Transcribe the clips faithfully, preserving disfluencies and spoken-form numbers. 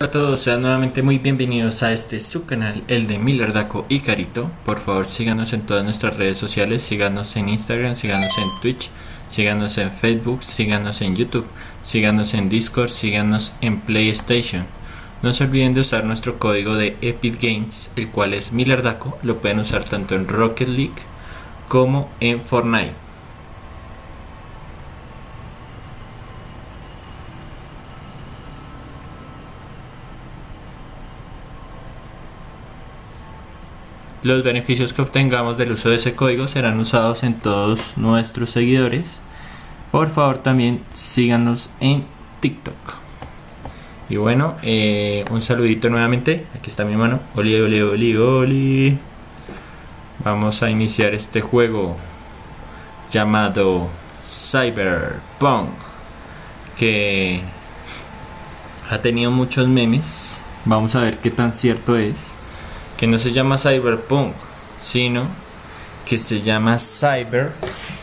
Hola a todos, sean nuevamente muy bienvenidos a este su canal, el de Milardaco y Carito. Por favor síganos en todas nuestras redes sociales, síganos en Instagram, síganos en Twitch, síganos en Facebook, síganos en YouTube, síganos en Discord, síganos en PlayStation. No se olviden de usar nuestro código de Epic Games, el cual es Milardaco. Lo pueden usar tanto en Rocket League como en Fortnite. Los beneficios que obtengamos del uso de ese código serán usados en todos nuestros seguidores. Por favor también síganos en TikTok. Y bueno, eh, un saludito nuevamente. Aquí está mi mano. Oli, oli, oli, oli. Vamos a iniciar este juego llamado Cyberpunk, que ha tenido muchos memes. Vamos a ver qué tan cierto es. Que no se llama Cyberpunk, sino que se llama Cyberbook.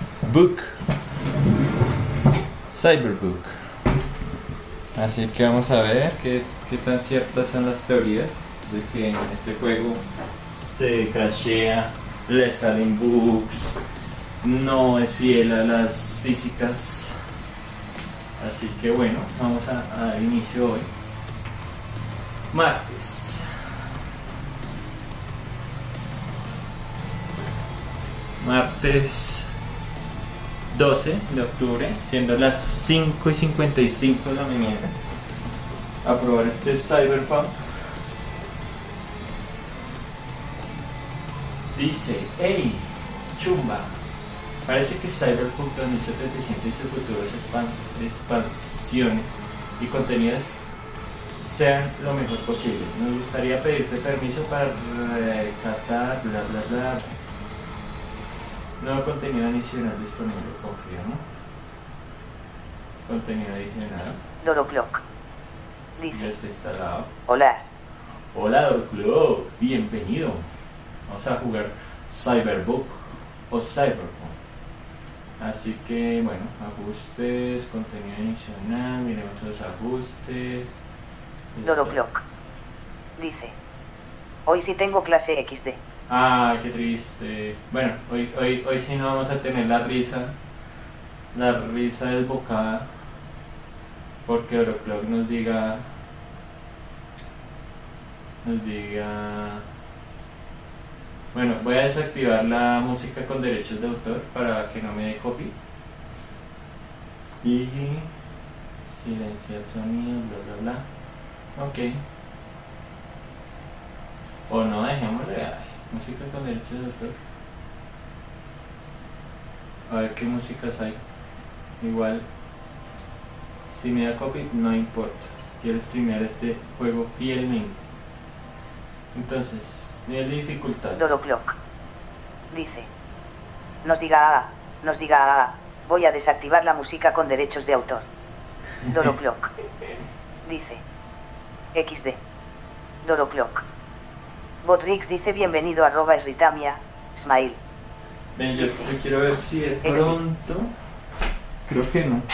Cyberbook. Así que vamos a ver qué, qué tan ciertas son las teorías de que en este juego se crashea, le salen bugs, no es fiel a las físicas. Así que bueno, vamos a, a dar inicio hoy, martes. Martes doce de octubre, siendo las cinco y cincuenta y cinco de la mañana, a probar este Cyberpunk. Dice, hey, chumba, parece que Cyberpunk dos mil setenta y siete y sus futuros expansiones y contenidos sean lo mejor posible. Nos gustaría pedirte permiso para recatar bla bla bla. Nuevo contenido adicional disponible, confirmo. Contenido adicional. Doroclock. Dice. Ya está instalado. Hola. Hola Doroclock, bienvenido. Vamos a jugar Cyberbook o Cyberpunk. Así que bueno, ajustes, contenido adicional, miremos los ajustes. Doroclock. Dice. Hoy sí tengo clase equis de. Ah, qué triste. Bueno, hoy, hoy, hoy sí no vamos a tener la risa, la risa desbocada, porque Doroclock nos diga, nos diga, bueno, voy a desactivar la música con derechos de autor para que no me dé copy. Y silenciar sonido, bla bla bla. Ok. O no, dejémosle. Música con derechos de autor. A ver qué músicas hay. Igual, si me da copy, no importa. Quiero streamear este juego fielmente. Entonces, nivel de dificultad. Doroclock. Dice. Nos diga, nos diga, voy a desactivar la música con derechos de autor. Doroclock. Dice. equis de. Doroclock. Botrix dice bienvenido arroba esritamia, smile. Ven, yo, yo quiero ver si de pronto. Creo que no.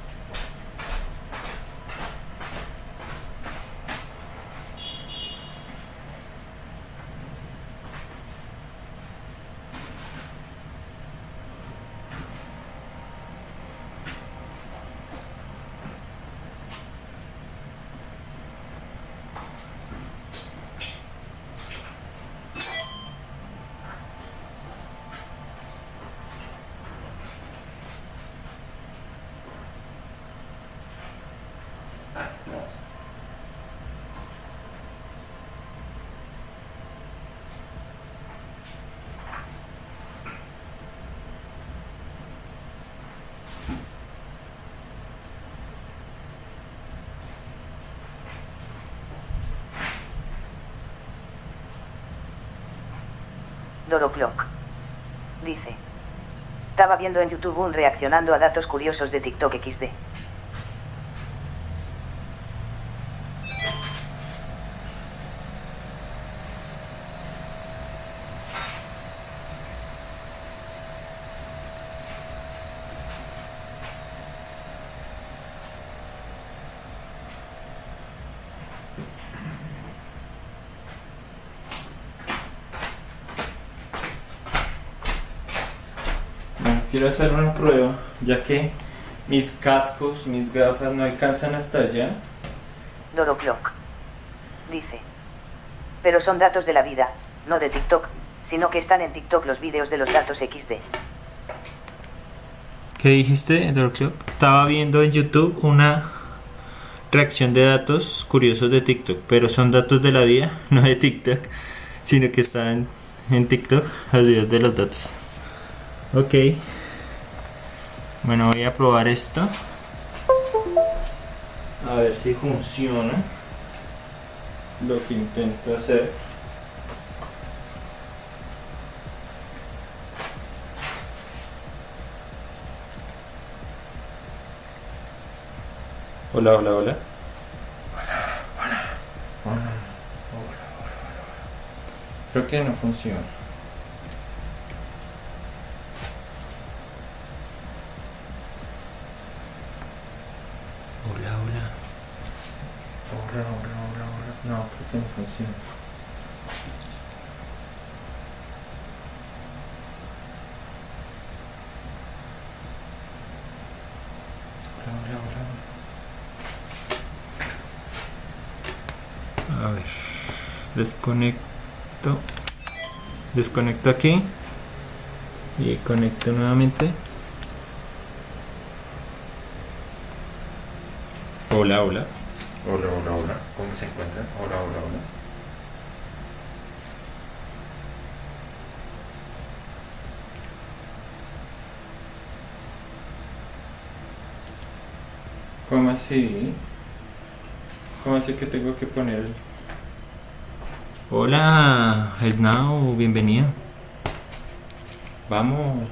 Doroclock. Dice. Estaba viendo en YouTube un reaccionando a datos curiosos de TikTok equis de. quiero hacer una prueba, ya que mis cascos, mis gafas no alcanzan hasta allá. Doroclock. Dice. Pero son datos de la vida, no de TikTok, sino que están en TikTok los vídeos de los datos equis de. ¿Qué dijiste, Doroclock? Estaba viendo en YouTube una reacción de datos curiosos de TikTok, pero son datos de la vida, no de TikTok, sino que están en TikTok los videos de los datos. Ok. Bueno, voy a probar esto. A ver si funciona lo que intento hacer. Hola, hola, hola. Hola, hola, hola, hola, hola. Creo que no funciona. Hola, hola. Hola, hola, hola, hola. No, creo que no funciona. Hola, hola, hola. A ver, desconecto, desconecto aquí y conecto nuevamente. Hola, hola. Hola, hola, hola. ¿Cómo se encuentran? Hola, hola, hola. ¿Cómo así? ¿Cómo así que tengo que poner? Hola, Snow, bienvenido. Vamos.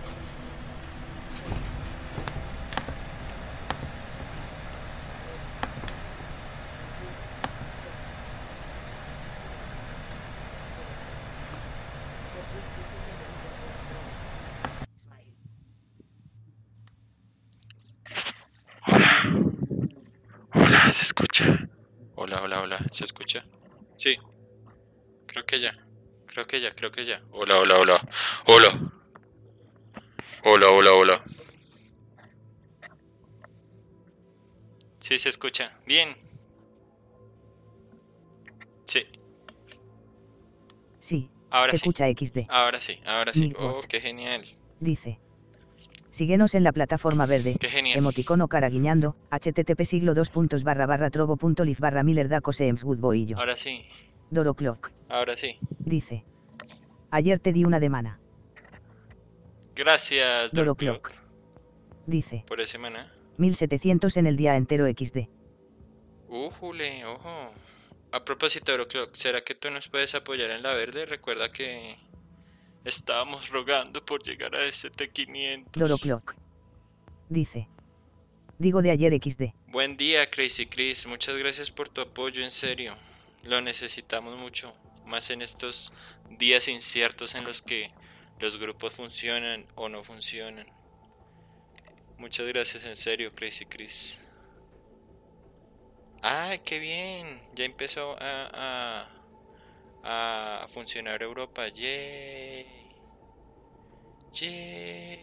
Hola, ¿se escucha? Hola, hola, hola, ¿se escucha? Sí, creo que ya, creo que ya, creo que ya. Hola, hola, hola, hola. Hola, hola, hola. Sí, se escucha. Bien. Sí. Sí, Ahora se sí. escucha equis de. Ahora sí, ahora sí. Milwaukee. Oh, qué genial. Dice. Síguenos en la plataforma verde, Qué genial. emoticono cara guiñando, http siglo dos puntos barra barra trovo punto lif barra miller da coseems goodboillo. Ahora sí. Doroclock. Ahora sí. Dice. Ayer te di una demanda. Gracias, Doroclock. Doroclock. Dice. Por esa semana. mil setecientos en el día entero equis de. Ujule, ojo. A propósito, Doroclock, ¿será que tú nos puedes apoyar en la verde? Recuerda que estábamos rogando por llegar a ese T quinientos. Doroclock. Dice. Digo de ayer equis de. Buen día, Crazy Chris. Muchas gracias por tu apoyo, en serio. Lo necesitamos mucho, más en estos días inciertos en los que los grupos funcionan o no funcionan. Muchas gracias, en serio, Crazy Chris. ¡Ay, qué bien! Ya empezó a, a, a funcionar Europa. ¡Yay! ¡Yay!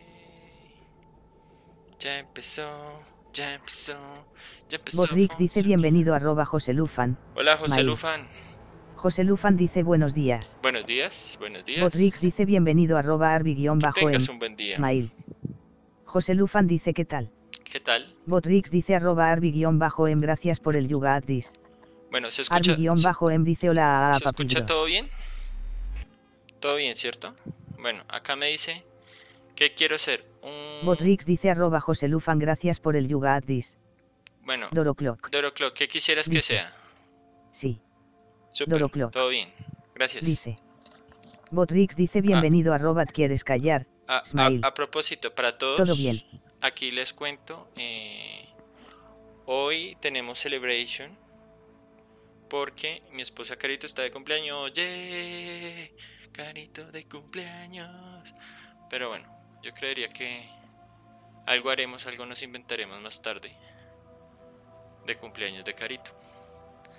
Ya empezó, ya empezó, ya empezó. Botrix dice bienvenido arroba Joselufan. Hola, José Smile. Lufan. José Lufan dice buenos días. Buenos días, buenos días. Botrix dice bienvenido arroba arbi-em. Que tengas un buen día. Smile. José Lufan dice ¿qué tal? ¿Qué tal? Botrix dice arroba arbi-em gracias por el yuga addis. Bueno, se escucha. Arbi-em dice hola a ¿Se escucha papibros. todo bien? Todo bien, ¿cierto? Bueno, acá me dice que quiero ser un... Botrix dice arroba José Lufan gracias por el yuga addis. Bueno, Doroclock. Doroclock, ¿qué quisieras que Dice. sea? Sí. Súper, Doroclock. todo bien. Gracias. Dice. Botrix dice bienvenido arroba quieres callar. A, a, Smile. a propósito, para todos, Todo bien. Aquí les cuento, eh, hoy tenemos celebration porque mi esposa Carito está de cumpleaños. ¡Yay! Carito de cumpleaños. Pero bueno, yo creería que algo haremos, algo nos inventaremos más tarde de cumpleaños de Carito.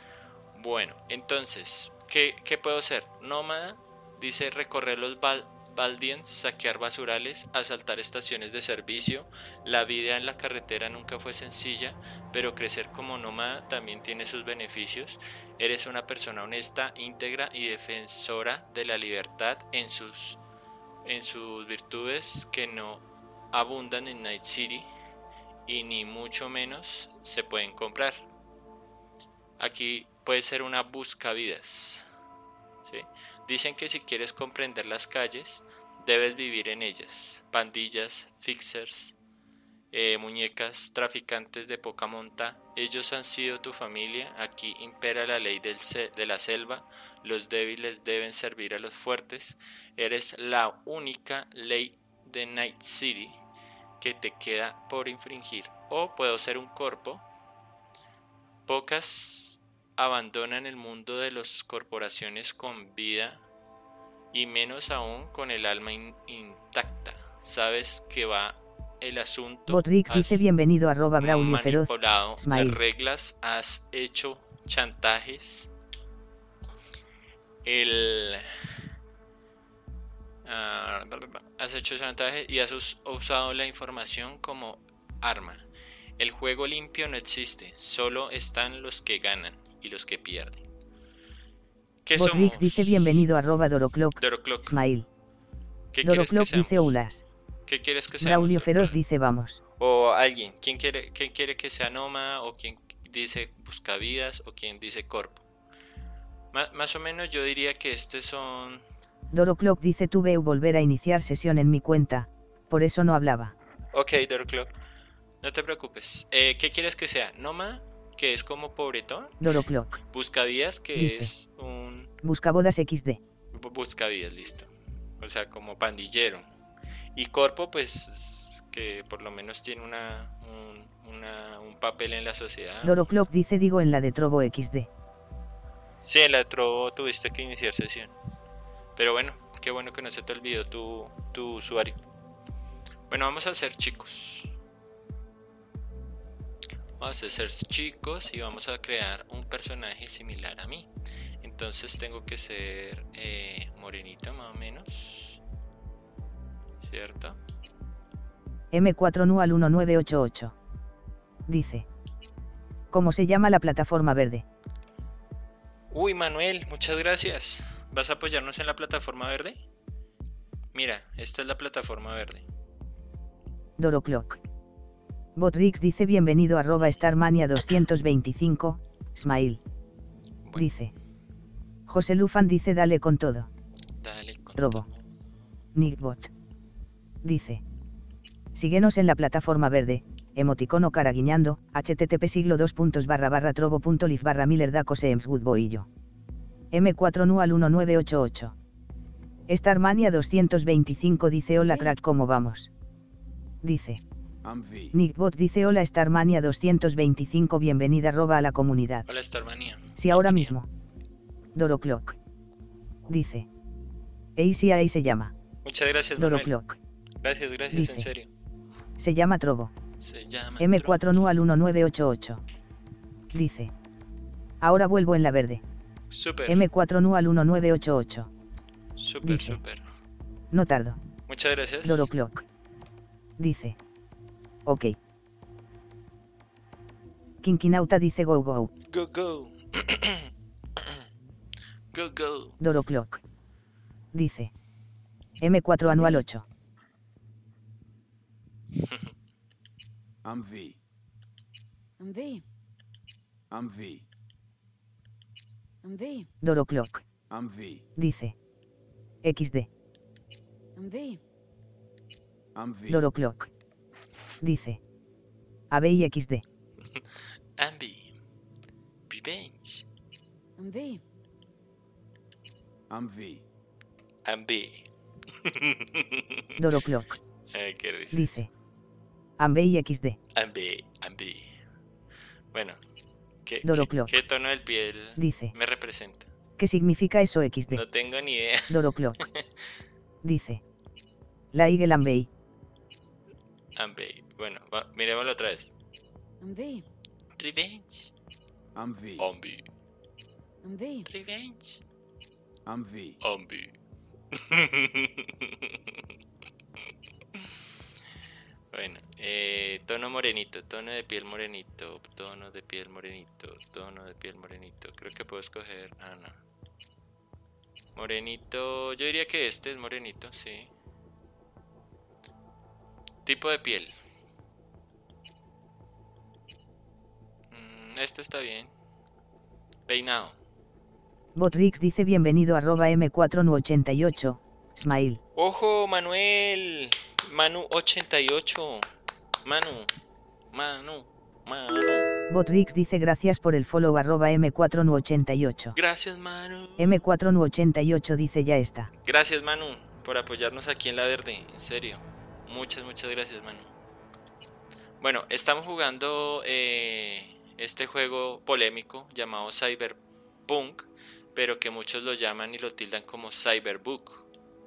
Bueno, entonces, ¿qué, qué puedo hacer? Nómada dice recorrer los, Valdians, saquear basurales, asaltar estaciones de servicio. La vida en la carretera nunca fue sencilla, pero crecer como nómada también tiene sus beneficios. Eres una persona honesta, íntegra y defensora de la libertad en sus, en sus virtudes que no abundan en Night City y ni mucho menos se pueden comprar. Aquí puede ser una buscavidas, ¿sí? Dicen que si quieres comprender las calles, debes vivir en ellas. Pandillas, fixers, eh, muñecas, traficantes de poca monta, ellos han sido tu familia. Aquí impera la ley del se- de la selva. Los débiles deben servir a los fuertes. Eres la única ley de Night City que te queda por infringir. O puedo ser un corpo. Pocas abandonan el mundo de las corporaciones con vida y menos aún con el alma in- intacta. Sabes que va el asunto. Botrix dice bienvenido arroba Braulio Feroz. Manipulado Smile. las reglas, has hecho chantajes. El ah, has hecho chantaje y has us- usado la información como arma. El juego limpio no existe, solo están los que ganan y los que pierden. ¿Qué Botrix somos? dice bienvenido arroba Doroclock. Doroclock. Smile. ¿Qué quieres que Doroclock seamos? dice Ulas. ¿Qué quieres que seamos? Braulio Feroz dice vamos. O alguien, ¿quién quiere, quién quiere que sea nómada? O quién dice buscavidas, o quién dice corpo. Má- más o menos yo diría que estos son... Doroclock dice tuve volver a iniciar sesión en mi cuenta, por eso no hablaba. Ok, Doroclock, no te preocupes. Eh, ¿Qué quieres que sea? ¿Nómada? Que es como pobretón. Doroclock. Buscavidas, que Dice. es un... Buscabodas equis de. bu- Buscavidas, listo. O sea, como pandillero. Y corpo, pues, que por lo menos tiene una, un, una, un papel en la sociedad. Doroclock dice digo en la de Trovo equis de. Sí, en la de Trovo tuviste que iniciar sesión. Pero bueno, qué bueno que no se te olvidó tu, tu usuario. Bueno, vamos a ser chicos. Vamos a ser chicos y vamos a crear un personaje similar a mí. Entonces tengo que ser eh, morenito más o menos. ¿Cierto? eme cuatro nual uno nueve ocho ocho. Dice. ¿Cómo se llama la plataforma verde? Uy, Manuel, muchas gracias. ¿Vas a apoyarnos en la plataforma verde? Mira, esta es la plataforma verde. Doroclock. Botrix dice bienvenido arroba Starmania doscientos veinticinco, Smile. Bueno, Dice. José Lufan dice dale con todo. dale con Trovo. todo. Nickbot. Dice. Síguenos en la plataforma verde, emoticono cara guiñando, http siglo dos puntos barra barra trovo punto lif barra miller dacos eems goodboy eme cuatro nual uno nueve ocho ocho. Starmania doscientos veinticinco dice hola crack ¿cómo vamos? Dice. Nickbot dice hola Starmania doscientos veinticinco bienvenida arroba a la comunidad. Hola, Starmania. Si ahora mismo. Doroclock. Dice. Easy ahí se llama. Muchas gracias, Manuel. Doroclock. Gracias, gracias, Dice. en serio. Se llama Trovo. Se llama eme Trovo. cuatro nual uno nueve ocho ocho. Dice. Ahora vuelvo en la verde. Súper, eme cuatro nual uno nueve ocho ocho. súper, dice. súper. No tardo. Muchas gracias. Doroclock. Dice. Ok. Kinkinauta dice go go. Go, go. Go, go. Doroclock. Dice. eme cuatro anual ocho. I'm V. I'm V. I'm V. I'm V. Doroclock. I'm V. Dice. equis de. I'm V. I'm V. Doroclock. Dice. A B y equis de. Ambi. Revenge. I'm V. I'm V. Ambi. Doroclock. Ay, qué risa. Dice. Ambe y equis de. Ambi, ambi. Bueno, ¿qué, qué, Doroclock. qué tono del piel Dice. me representa? ¿Qué significa eso equis de? No tengo ni idea. Doroclock. Dice. La Eagle Ambey. Ambi. Bueno, va, miremoslo otra vez. I'm V. Revenge. I'm V. Ambi. I'm V. Revenge. I'm V. Ambi. Bueno, eh, tono morenito, tono de piel morenito, tono de piel morenito, tono de piel morenito. Creo que puedo escoger. Ah, no. Morenito, yo diría que este es morenito, sí. Tipo de piel. Mm, esto está bien. Peinado. Botrix dice bienvenido arroba M cuatro N ochenta y ocho. Smile. Ojo, Manuel. Manu ochenta y ocho. Manu. Manu. Manu. Botrix dice gracias por el follow arroba M cuatro N ochenta y ocho. Gracias, Manu. M cuatro N ochenta y ocho dice ya está. Gracias, Manu, por apoyarnos aquí en La Verde. En serio. Muchas, muchas gracias, Manu. Bueno, estamos jugando eh, este juego polémico llamado Cyberpunk, pero que muchos lo llaman y lo tildan como Cyberbook.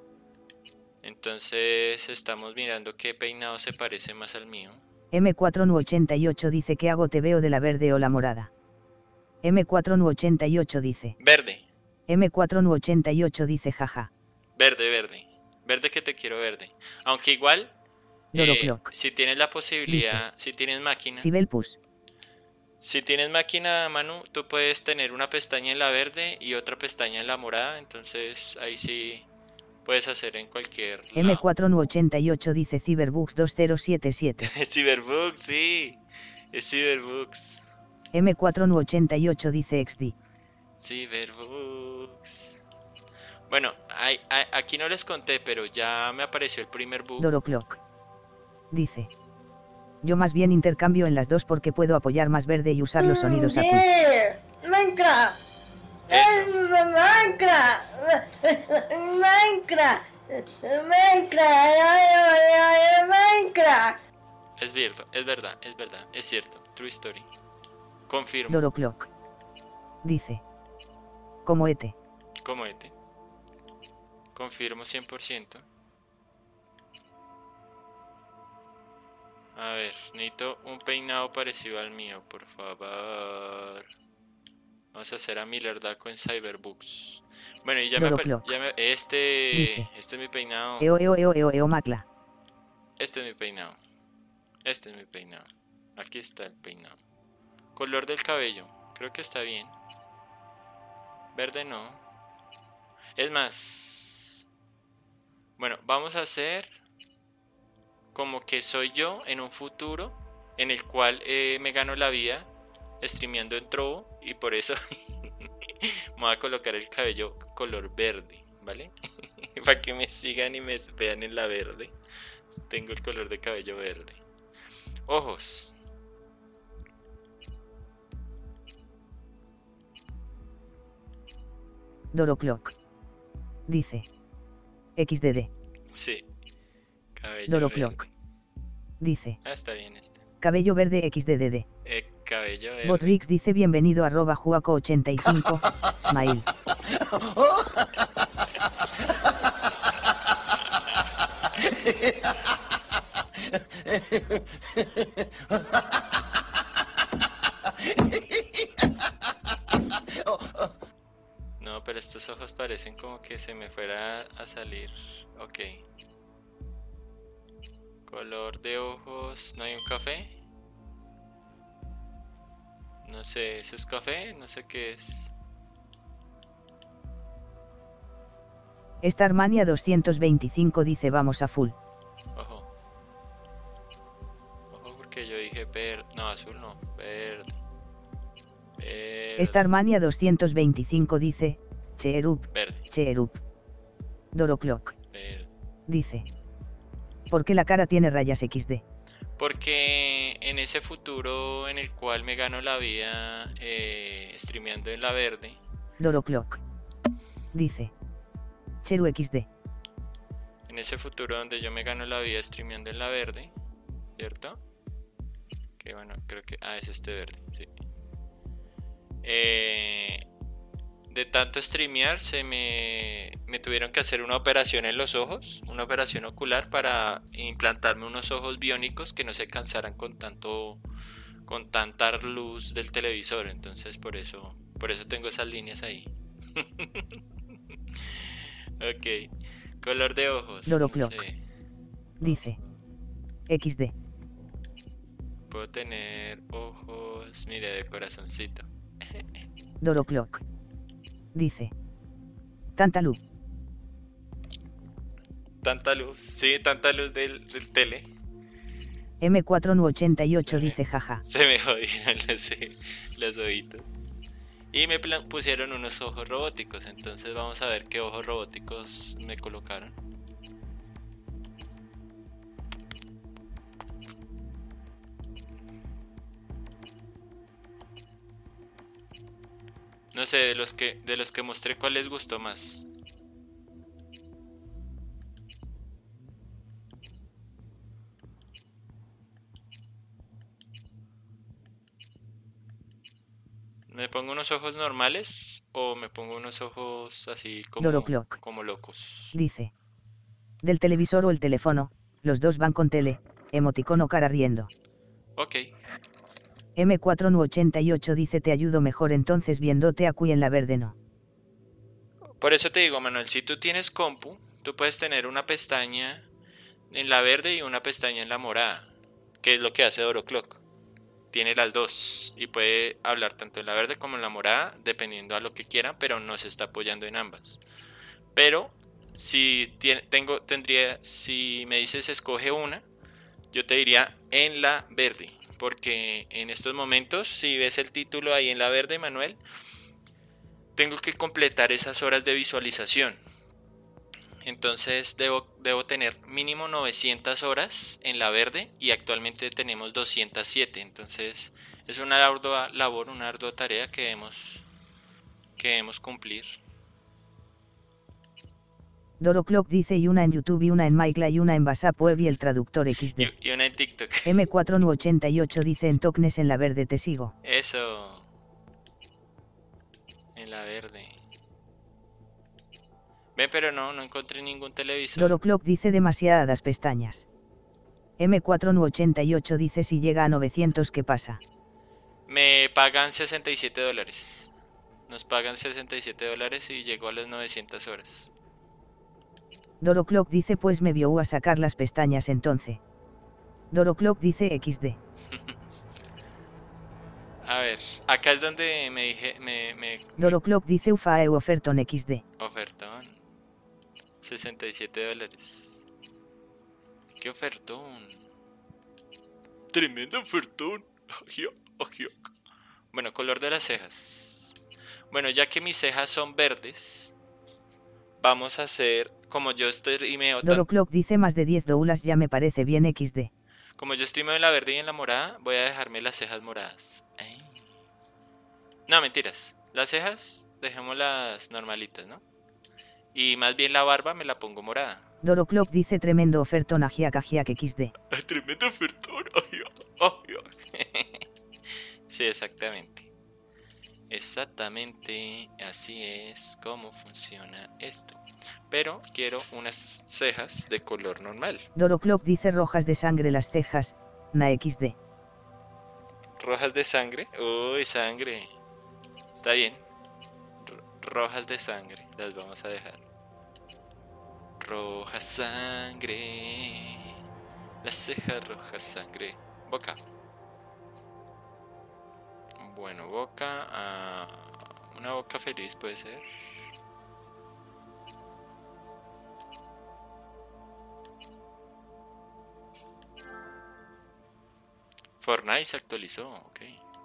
Entonces estamos mirando qué peinado se parece más al mío. M cuatro N ochenta y ocho dice que hago te veo de la verde o la morada. M cuatro N ochenta y ocho dice. Verde. M cuatro N ochenta y ocho dice jaja. Verde, verde. Verde que te quiero verde. Aunque igual, eh, si tienes la posibilidad, dice, si tienes máquina. Sibelpus. Si tienes máquina, Manu, tú puedes tener una pestaña en la verde y otra pestaña en la morada. Entonces ahí sí puedes hacer en cualquier lado. M cuatro N ochenta y ocho dice Cyberbooks dos cero siete siete. Cyberbooks, sí. Es Cyberbooks. M cuatro N ochenta y ocho dice X D. Cyberbooks. Bueno, hay, hay, aquí no les conté, pero ya me apareció el primer bug. Doroclock. Dice. Yo más bien intercambio en las dos porque puedo apoyar más verde y usar los sonidos a Minecraft. Minecraft. Minecraft. Minecraft. Minecraft. Es cierto, es verdad, es verdad, es cierto. True story. Confirmo. Doroclock. Dice. Como ete. Como ete. Confirmo cien por ciento. A ver, necesito un peinado parecido al mío, por favor. Vamos a hacer a Miller Daco en Cyberbooks. Bueno, y ya me, ya me este Dice. Este es mi peinado. Eo, eo, eo, eo, eo, macla. Este es mi peinado. Este es mi peinado. Aquí está el peinado. Color del cabello. Creo que está bien. Verde no. Es más. Bueno, vamos a hacer como que soy yo en un futuro en el cual eh, me gano la vida streameando en Trovo y por eso me voy a colocar el cabello color verde, ¿vale? Para que me sigan y me vean en la verde. Tengo el color de cabello verde. Ojos. Doroclock. Dice. X D D. Sí. Cabello Doroclock. verde. Dice. Ah, está bien este. Cabello verde X D D D. Eh, cabello verde. Botrix dice bienvenido arroba juaco ochenta y cinco. Smile. No, pero estos ojos parecen como que se me fuera a salir. Ok. Color de ojos. ¿No hay un café? No sé, ¿eso es café? No sé qué es. Starmania doscientos veinticinco dice vamos a full. Ojo. Ojo porque yo dije verde. No, azul no. Verde. Verde. Starmania doscientos veinticinco dice. Cheerup. Verde. Cheerup. Doroclock. Verde. Dice. ¿Por qué la cara tiene rayas equis de? Porque en ese futuro en el cual me gano la vida eh, streameando en la verde. Doroclock. Dice. Cheru equis de. En ese futuro donde yo me gano la vida streameando en la verde, ¿cierto? Que bueno, creo que... Ah, es este verde, sí. Eh, de tanto streamear se me, me tuvieron que hacer una operación en los ojos, una operación ocular para implantarme unos ojos biónicos que no se cansaran con tanto, con tanta luz del televisor. Entonces por eso, por eso tengo esas líneas ahí. Ok. Color de ojos. Doro no Clock. sé. Dice. equis de. Puedo tener ojos, mire, de corazoncito. Doro Clock. Dice. Tanta luz. Tanta luz, sí, tanta luz del, del tele. eme cuatro nu ochenta y ocho Se me- dice jaja. Se me jodieron los, los ojitos. Y me pla- pusieron unos ojos robóticos, entonces vamos a ver qué ojos robóticos me colocaron. No sé, de los que de los que mostré, ¿cuál les gustó más? ¿Me pongo unos ojos normales o me pongo unos ojos así como, Doro Clock. como locos? Dice. Del televisor o el teléfono, los dos van con tele, emoticono cara riendo. Ok, eme cuatro nu ochenta y ocho dice te ayudo mejor entonces viéndote aquí en la verde no. por eso te digo, Manuel, si tú tienes compu, tú puedes tener una pestaña en la verde y una pestaña en la morada, que es lo que hace Doro Clock. Tiene las dos y puede hablar tanto en la verde como en la morada, dependiendo a lo que quiera, pero no se está apoyando en ambas. Pero si tiene, tengo, tendría, si me dices escoge una, yo te diría en la verde, porque en estos momentos, si ves el título ahí en la verde, Manuel, tengo que completar esas horas de visualización. Entonces debo, debo tener mínimo novecientas horas en la verde y actualmente tenemos doscientas siete. Entonces es una ardua labor, una ardua tarea que debemos, que debemos cumplir. Doro Clock dice y una en YouTube y una en Mycla y una en WhatsApp web y el traductor equis de. Y, y una en TikTok. eme cuatro nu ochenta y ocho dice en Toknes en la verde te sigo. Eso. En la verde. Ve, pero no, no encontré ningún televisor. Doro Clock dice demasiadas pestañas. eme cuatro nu ochenta y ocho dice si llega a novecientos ¿qué pasa? Me pagan sesenta y siete dólares. Nos pagan sesenta y siete dólares y llegó a las novecientas horas. Doro Clock dice pues me vio a sacar las pestañas entonces. Doro Clock dice equis de. A ver, acá es donde me dije, me, me Doro Clock dice ufa eu oferton equis de. ofertón. sesenta y siete dólares. ¿Qué ofertón? Tremendo ofertón. Bueno, color de las cejas. Bueno, ya que mis cejas son verdes, vamos a hacer, como yo estoy medio Doro tan, Clock dice más de diez doulas ya me parece bien equis de. como yo estoy medio en la verde y en la morada, voy a dejarme las cejas moradas. Ay. No, mentiras. Las cejas dejémoslas normalitas, ¿no? Y más bien la barba me la pongo morada. Doro Clock dice tremendo oferton ajiac ajiac equis de. Tremendo ofertón. Ay, ay, ay. Sí, exactamente. Exactamente así es como funciona esto. Pero quiero unas cejas de color normal. Doro Clock dice rojas de sangre las cejas, na equis de. Rojas de sangre. Uy, sangre. Está bien. Ro- rojas de sangre. Las vamos a dejar. Roja sangre. Las cejas rojas sangre. Boca. Bueno, boca. ah, una boca feliz puede ser. Fortnite se actualizó, ok.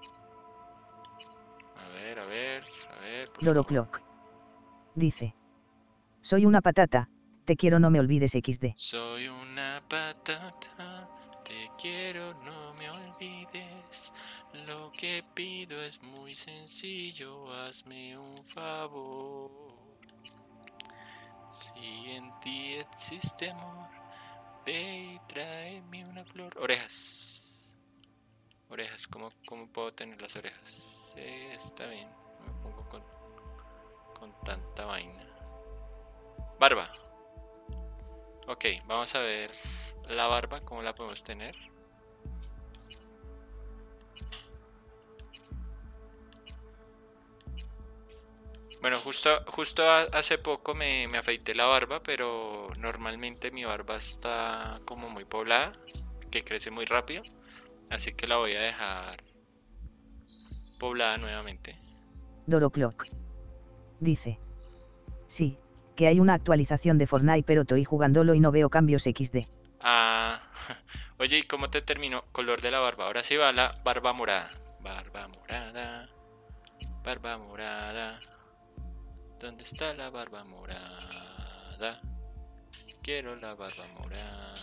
A ver, a ver, a ver. por Doro favor. Clock. Dice. Soy una patata, te quiero no me olvides equis de. Soy una patata, te quiero, no me olvides. Lo que pido es muy sencillo, hazme un favor. Si en ti existe amor, ve y tráeme una flor. Orejas. Orejas, ¿cómo, cómo puedo tener las orejas? Sí, está bien, no me pongo con, con tanta vaina. Barba. Ok, vamos a ver la barba, cómo la podemos tener. Bueno, justo, justo a- hace poco me, me afeité la barba, pero normalmente mi barba está como muy poblada, que crece muy rápido, así que la voy a dejar poblada nuevamente. Doroclock. Dice. Sí, que hay una actualización de Fortnite pero estoy jugándolo y no veo cambios equis de. Ah, oye, ¿y cómo te terminó color de la barba? Ahora sí va la barba morada. Barba morada, barba morada. ¿Dónde está la barba morada? Quiero la barba morada.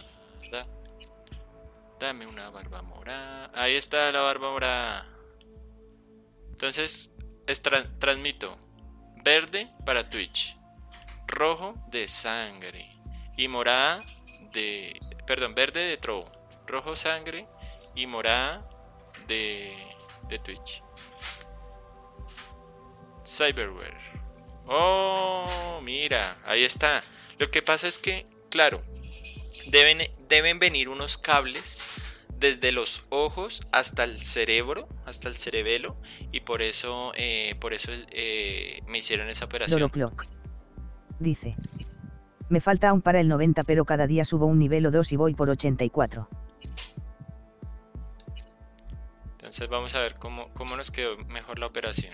Dame una barba morada. Ahí está la barba morada. Entonces, es tra- transmito verde para Twitch, rojo de sangre y morada de... Perdón, verde de Trovo, rojo sangre y morada de, de Twitch. Cyberware. Oh, mira, ahí está. Lo que pasa es que, claro, deben, deben venir unos cables desde los ojos hasta el cerebro, hasta el cerebelo, y por eso, eh, por eso eh, me hicieron esa operación. Doroclock. Dice. Me falta aún para el noventa pero cada día subo un nivel o dos y voy por ochenta y cuatro. Entonces vamos a ver cómo, cómo nos quedó mejor la operación.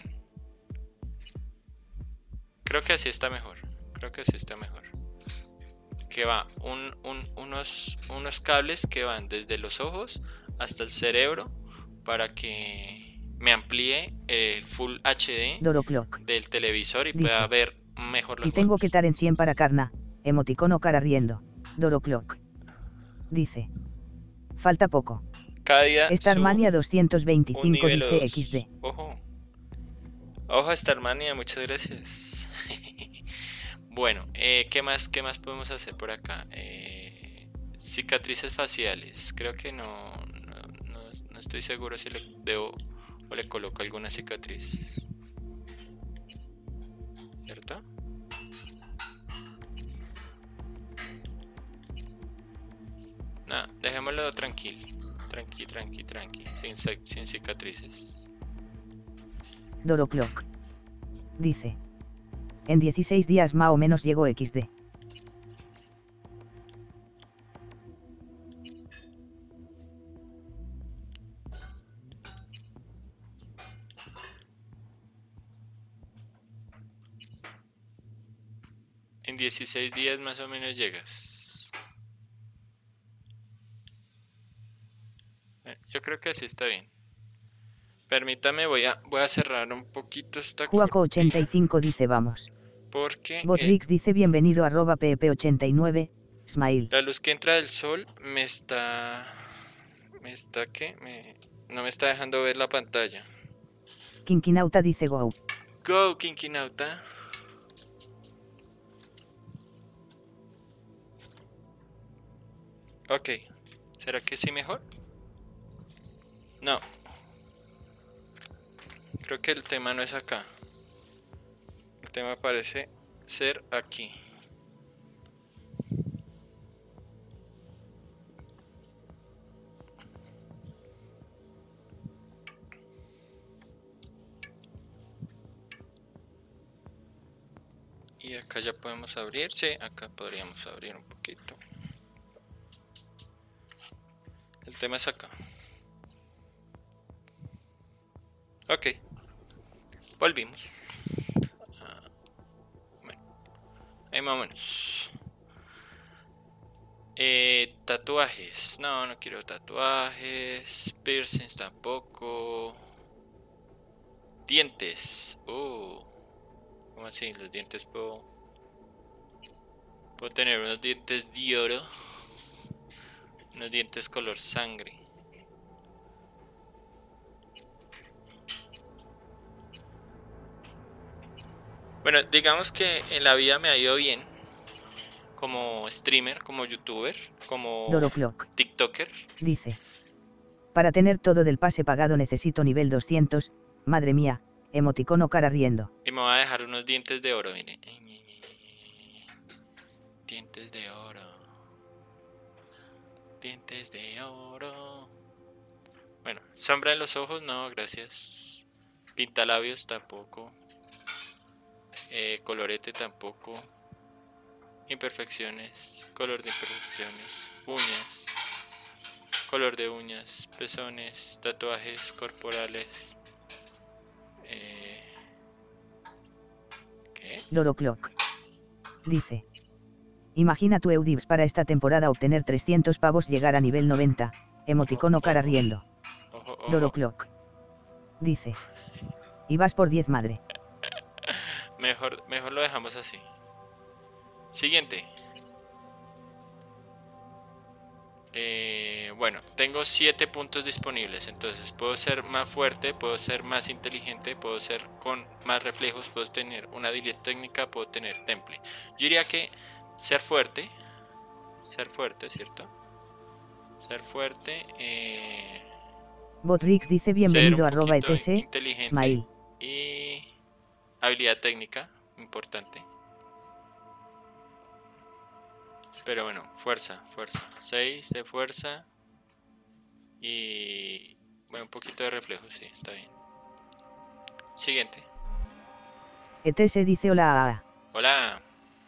Creo que así está mejor. Creo que así está mejor. Que va un, un, unos, unos cables que van desde los ojos hasta el cerebro para que me amplíe el Full H D Doroclock. del televisor y Dice. pueda ver mejor los Y tengo juegos. que estar en cien para Carna, emoticono cara riendo. Doroclock. Dice. Falta poco. Cada día Starmania subo un doscientos veinticinco nivel o dice dos. equis de. Ojo. Ojo, Starmania, muchas gracias. Bueno, eh, ¿qué más, qué más podemos hacer por acá? Eh, cicatrices faciales. Creo que no, no, no, no estoy seguro si le debo o le coloco alguna cicatriz. ¿Cierto? Nada, dejémoslo tranquilo. Tranqui, tranqui, tranqui. Sin, ci- sin cicatrices. Doroclock. Dice. En dieciséis días más o menos llegó equis de. En dieciséis días más o menos llegas. Eh, Yo creo que así está bien. Permítame, voy a, voy a cerrar un poquito esta Juaco ochenta y cortina, cinco dice vamos. porque eh, Botrix dice bienvenido arroba pp ochenta y nueve. Smile. la luz que entra del sol me está... ¿Me está qué? Me, no me está dejando ver la pantalla. Kinkinauta dice go. Go, Kinkinauta. Ok. ¿Será que sí mejor? No. Creo que el tema no es acá. El tema parece ser aquí. Y acá ya podemos abrir. Sí, acá podríamos abrir un poquito. El tema es acá. Ok. Volvimos. Ah, bueno. Ahí más o menos. Eh, tatuajes. No, no quiero tatuajes. Piercings tampoco. Dientes. Oh. ¿Cómo así? Los dientes puedo... Puedo tener unos dientes de oro. Unos dientes color sangre. Bueno, digamos que en la vida me ha ido bien. Como streamer, como youtuber, como Doroclock. tiktoker. Dice. Para tener todo del pase pagado necesito nivel doscientos. Madre mía. Emoticono cara riendo. Y me va a dejar unos dientes de oro, mire. Dientes de oro. Dientes de oro. Bueno, sombra en los ojos, no, gracias. Pintalabios tampoco. Eh, colorete tampoco. Imperfecciones, color de imperfecciones, uñas, color de uñas, pezones, tatuajes corporales. Eh... ¿Qué? Doroclock. Dice. Imagina tu Eudibs para esta temporada obtener trescientos pavos, llegar a nivel noventa. Emoticono cara riendo. Ojo, ojo. Doroclock. Dice. Y vas por diez, madre. Mejor, mejor lo dejamos así. Siguiente. Eh, bueno, tengo siete puntos disponibles. Entonces puedo ser más fuerte, puedo ser más inteligente, puedo ser con más reflejos, puedo tener una habilidad técnica, puedo tener temple. Yo diría que ser fuerte. Ser fuerte, ¿cierto? Ser fuerte. Eh, Botrix dice bienvenido a arroba poquito etc. inteligente Smile. y habilidad técnica, importante. Pero bueno, fuerza, fuerza. seis de fuerza. Y bueno, un poquito de reflejo, sí, está bien. Siguiente. E T S dice hola. Hola.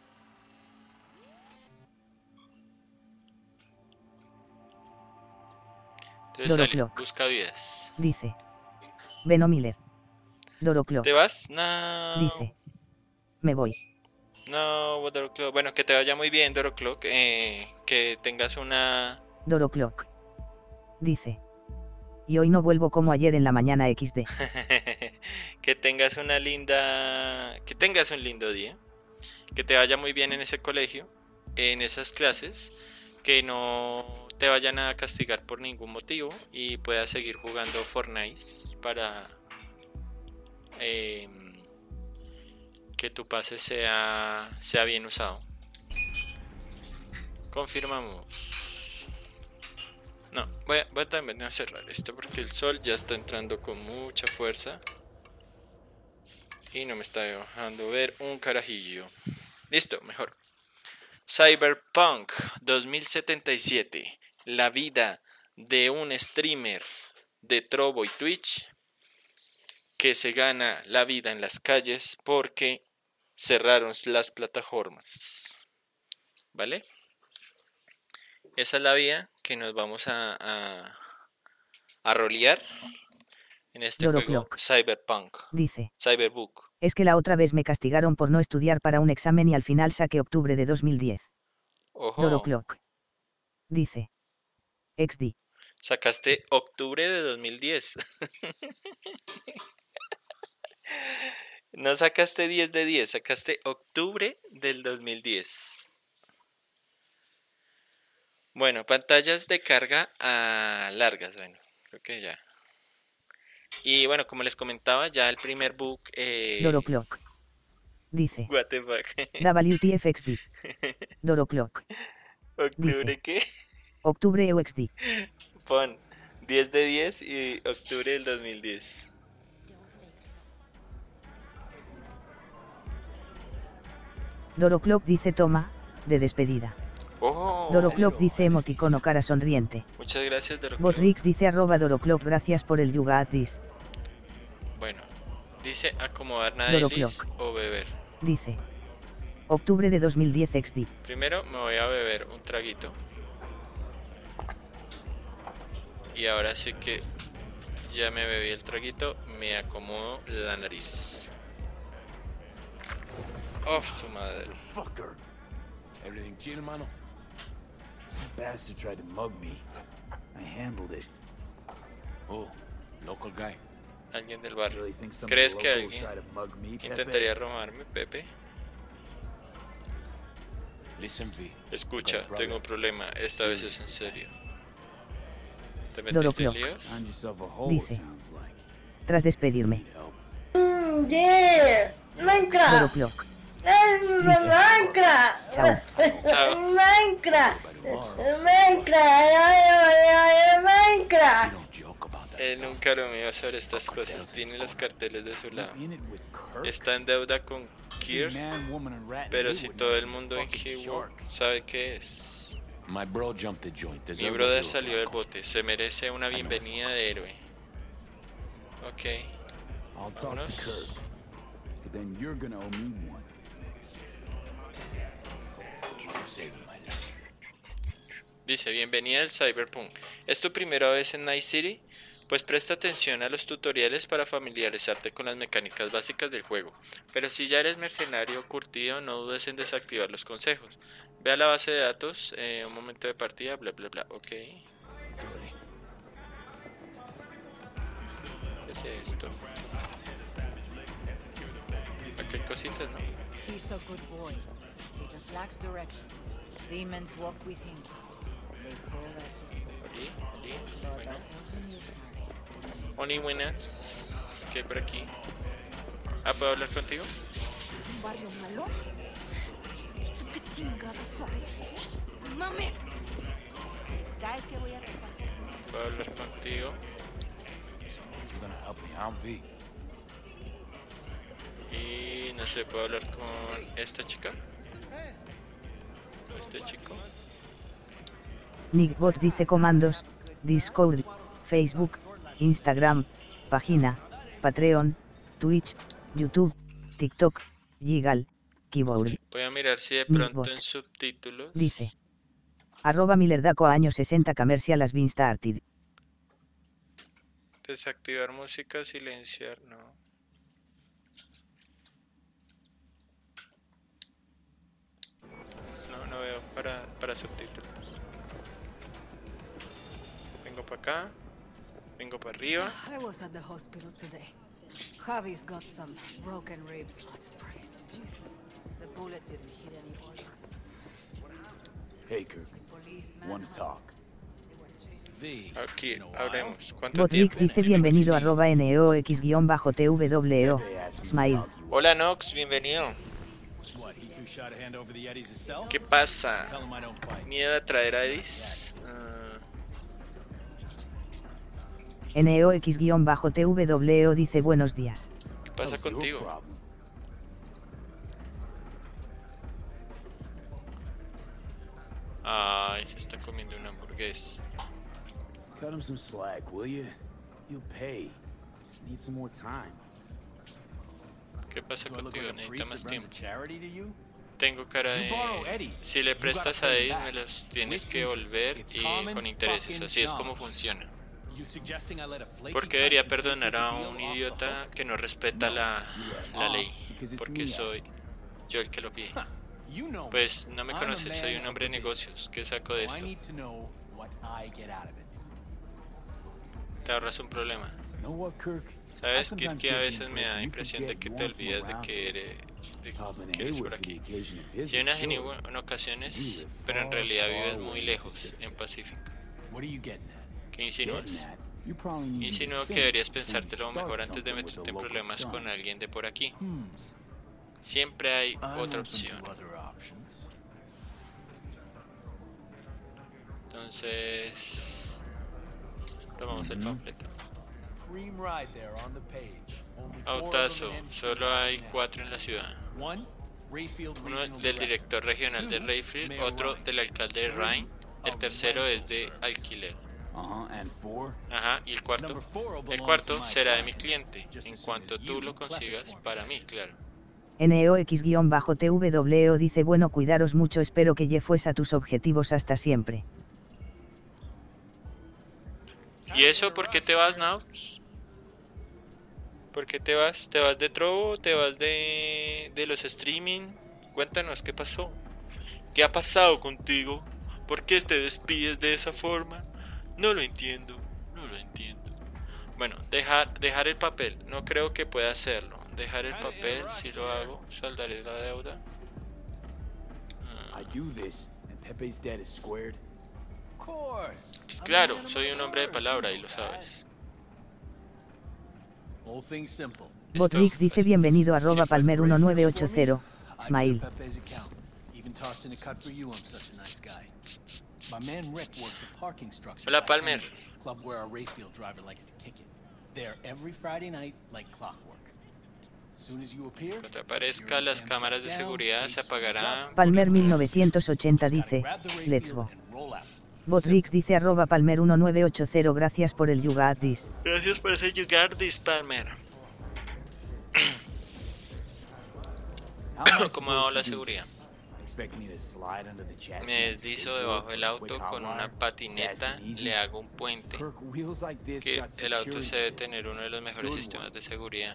Entonces sale, Doroclock. busca vidas. Dice. Beno Miller. Doroclock. ¿Te vas? No. Dice. Me voy. No, Doroclock. Bueno, que te vaya muy bien, Doroclock. Eh, que tengas una... Doroclock. Dice. Y hoy no vuelvo como ayer en la mañana equis de. que tengas una linda... Que tengas un lindo día. Que te vaya muy bien en ese colegio. En esas clases. Que no te vayan a castigar por ningún motivo. Y puedas seguir jugando Fortnite para... Eh, que tu pase sea, sea bien usado. Confirmamos. No, voy a, voy a también a cerrar esto porque el sol ya está entrando con mucha fuerza y no me está dejando ver un carajillo. Listo, mejor. Cyberpunk dos mil setenta y siete. La vida de un streamer de Trovo y Twitch que se gana la vida en las calles porque cerraron las plataformas. ¿Vale? Esa es la vida que nos vamos a, a, a rolear en este Doroclock. juego Cyberpunk. Dice. Cyberbook. Es que la otra vez me castigaron por no estudiar para un examen y al final saqué octubre de dos mil diez. Ojo. Doroclock. Dice. equis de. Sacaste octubre de dos mil diez. No sacaste diez de diez, sacaste octubre del dos mil diez. Bueno, pantallas de carga a largas, bueno, creo que ya. Y bueno, como les comentaba, ya el primer bug... Eh... Doroclock. Dice. What the fuck. W T F X D. Doroclock. ¿Octubre Dice. qué? Octubre E U X D. Pon diez de diez y octubre del dos mil diez. Doroclock dice toma, de despedida. Oh, Doroclock dice emoticono cara sonriente. muchas gracias, Doroclock. Botrix dice arroba Doroclock gracias por el yuga atis. Bueno, dice acomodar nadalis Doroclock. o beber. Dice. Octubre de dos mil diez X D. Primero me voy a beber un traguito. Y ahora sí que ya me bebí el traguito, me acomodo la nariz. Oh, su madre. Fucker. Everything chill, mano? Some bastard tried to mug me. I handled it. Oh, local guy. Alguien del barrio. Really think some ¿Crees que local alguien will try to mug me, Pepe? intentaría robarme, Pepe? Listen, V. Escucha, Okay, tengo un brother. problema. Esta vez es en serio. ¿Te metiste en Doroclock. líos? Find yourself a hole, Dice. sounds like. Tras despedirme. Need help. Mm, yeah. Minecraft. Doroclock. Eh, Minecraft. Chao. Chao. Minecraft. Minecraft. Ay, ay, ay, Minecraft. Don't joke about that Él stuff. nunca bromeó sobre estas cosas. Tiene los carteles de su lado. In it with Kirk. Está en deuda con Kirk, Man, woman, and rat in pero it si would todo know el he's a mundo en fucking Haywood shark. sabe qué es. My bro jumped the joint. Mi Deserved a brother hero salió del flaco. bote. Se merece una bienvenida de héroe. Ok. I'll talk Vámonos. to Kirk. but then you're gonna owe me one. You're saving my life. Dice, bienvenida al Cyberpunk. ¿Es tu primera vez en Night City? Pues presta atención a los tutoriales para familiarizarte con las mecánicas básicas del juego. Pero si ya eres mercenario curtido, no dudes en desactivar los consejos. Ve a la base de datos, eh, un momento de partida, bla bla bla, ok. ¿Qué es esto? Aquí hay cositas, ¿no? He's a good boy. He just lacks direction. Demons walk with him. They tear at his soul. Oli, oli, But bueno. I'll tell him you're sorry. Oli, buenas. ¿Qué hay por aquí? Ah, ¿puedo hablar contigo? ¿Un barrio malo? ¿Tú qué chingada sabes? ¡Mames! Cae que voy a rezar. ¿Puedo hablar contigo? You're gonna help me, I'm V. Y no sé, ¿puedo hablar con esta chica? Este chico. Nickbot dice comandos, Discord, Facebook, Instagram, página, Patreon, Twitch, YouTube, TikTok, Gigal, Keyboard. Voy a mirar si de pronto Nickbot. en subtítulos. Dice. Arroba Millerdaco a años sesenta Commercial has been started. Desactivar música, silenciar, no. No, no veo para, para subtítulos. Vengo para acá. Vengo para arriba. I was at the hospital today. Javi's got some broken ribs. But praise Jesus, the bullet didn't hit any organs. Hey, Kirk. Policeman Want to talk? V. Aquí, in a while. hablemos. ¿Cuánto Botrix tiempo? dice bienvenido arroba N-O-X-T-W-O. They asked me to Smile. talk you up. Hola Nox, bienvenido. What, he too shot a hand over the Eddies himself? ¿Qué pasa? Tell him I don't fight. ¿Miedo a traer a Edis? Ah, N O X-T W O dice buenos días. ¿Qué That pasa was your contigo? problem. Ay, se está comiendo una hamburguesa. Cut him some slack, will you? You'll pay. Just need some more time. ¿Qué pasa Do I look contigo? like a Necesita priest más that runs a tiempo. charity to you? Tengo cara You borrow de... Eddies. Si le You prestas gotta a pay Edis, back. me los tienes With que interest. devolver It's y common con intereses. fucking Así es como knowledge. funciona. You suggesting I let a flaky ¿Por qué debería cunt take perdonar the a deal un off the idiota hook? que no respeta No, la, you let him la off ley? because it's Porque me soy asking. yo el que lo pide. Huh, you know me. Pues no me I'm a conoces, soy man un hombre de of the negocios. business. ¿Qué saco de So I esto? need to know what I get out of it. Te ahorras un problema. Know what, Kirk? ¿Sabes I que, sometimes que a get the veces me da impression you impresión de forget que you te aren't from olvidas de around que here. eres, de Popping que eres por Haywood for the aquí? occasional Si visit, vienes en, sure. igu- en You ocasiones, live pero en far, realidad far vives away muy in the lejos, Pacific. en Pacífico. What are you getting at? ¿Qué insinúas? Getting at, you probably need to Insinúo que think deberías before you pensártelo start mejor antes de something with meterte the en local problemas sun. con alguien de por aquí. Hmm. Siempre hay I'm otra open to opción. other options. Entonces, tomamos el Ujú. panfleto. Cream ride there on the page. Only four of Autazo, them in solo Amsterdam hay now. cuatro en la ciudad. One, Rayfield Uno Regional del director regional de Two, Rayfield, Mayor otro Ryan. del alcalde de Rhine, el of tercero es rental de service. alquiler. Uh-huh, and four? Ajá, y el cuarto, Number four will el belong to cuarto my será de mi client, cliente, just en as soon cuanto as tú you lo collect it consigas for me. para mí, claro. N O X-T W O dice bueno cuidaros mucho espero que lle fues a tus objetivos hasta siempre. ¿Y eso por qué te vas, Naus? ¿Por qué te vas? ¿Te vas de Trovo? ¿Te vas de, de los streaming? Cuéntanos, ¿qué pasó? ¿Qué ha pasado contigo? ¿Por qué te despides de esa forma? No lo entiendo, no lo entiendo. Bueno, dejar, dejar el papel, no creo que pueda hacerlo. Dejar el papel, si lo hago, saldaré la deuda. I do this, and Pepe's debt is squared. Of course. Pues I'm a claro, man of soy my un hombre de word, palabra you y lo know sabes. that. Whole thing's simple. Botrix Esto- dice bienvenido arroba Sí, Palmer Rayfield diecinueve for me, ochenta. I Smile. pay Pepe's account. Even tossed in a cut for you, I'm such a nice guy. My man Rick works a parking structure. Hola, by Palmer. Henry's, club where our Rayfield driver likes to kick it. There every Friday night like clockwork. Soon as you appear, Cuando aparezca, las cámaras de seguridad se apagarán. Palmer mil novecientos ochenta dice, let's go. Botrix dice arroba Palmer diecinueve ochenta gracias por el Yuga at this. Gracias por ese Yugardis, Palmer. ¿Cómo hago la seguridad? Expect me to slide under the chassis Me and deslizo skateboard debajo for del a quick auto hot con una wire? patineta, Fast and easy? le hago un puente. Kirk, wheels like this Que got el auto security se debe systems. tener uno de los mejores Good sistemas one. de seguridad.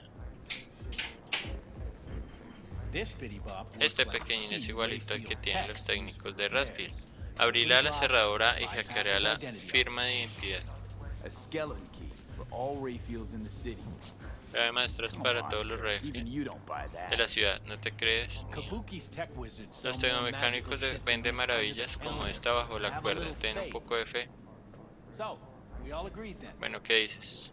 This bitty bop works Este like pequeñín es key igualito al que Rayfield tienen los text técnicos de used for Radfield. repairs. Abrirá la Unlock, cerradura y bypasses hackeará la identity firma de identidad. A skeleton key for all Rayfields in the city. Clave maestras Come para on, todos los Kirk, even Radfield you don't buy that. de la ciudad, ¿no te crees? Ni- Kabuki's tech wizards Los sell more tecnomecánicos magical de- shit venden than this maravillas under the como counter. esta bajo la Have a cuerda. little Ten un faith. poco de fe. So, we all agreed then. Bueno, ¿qué dices?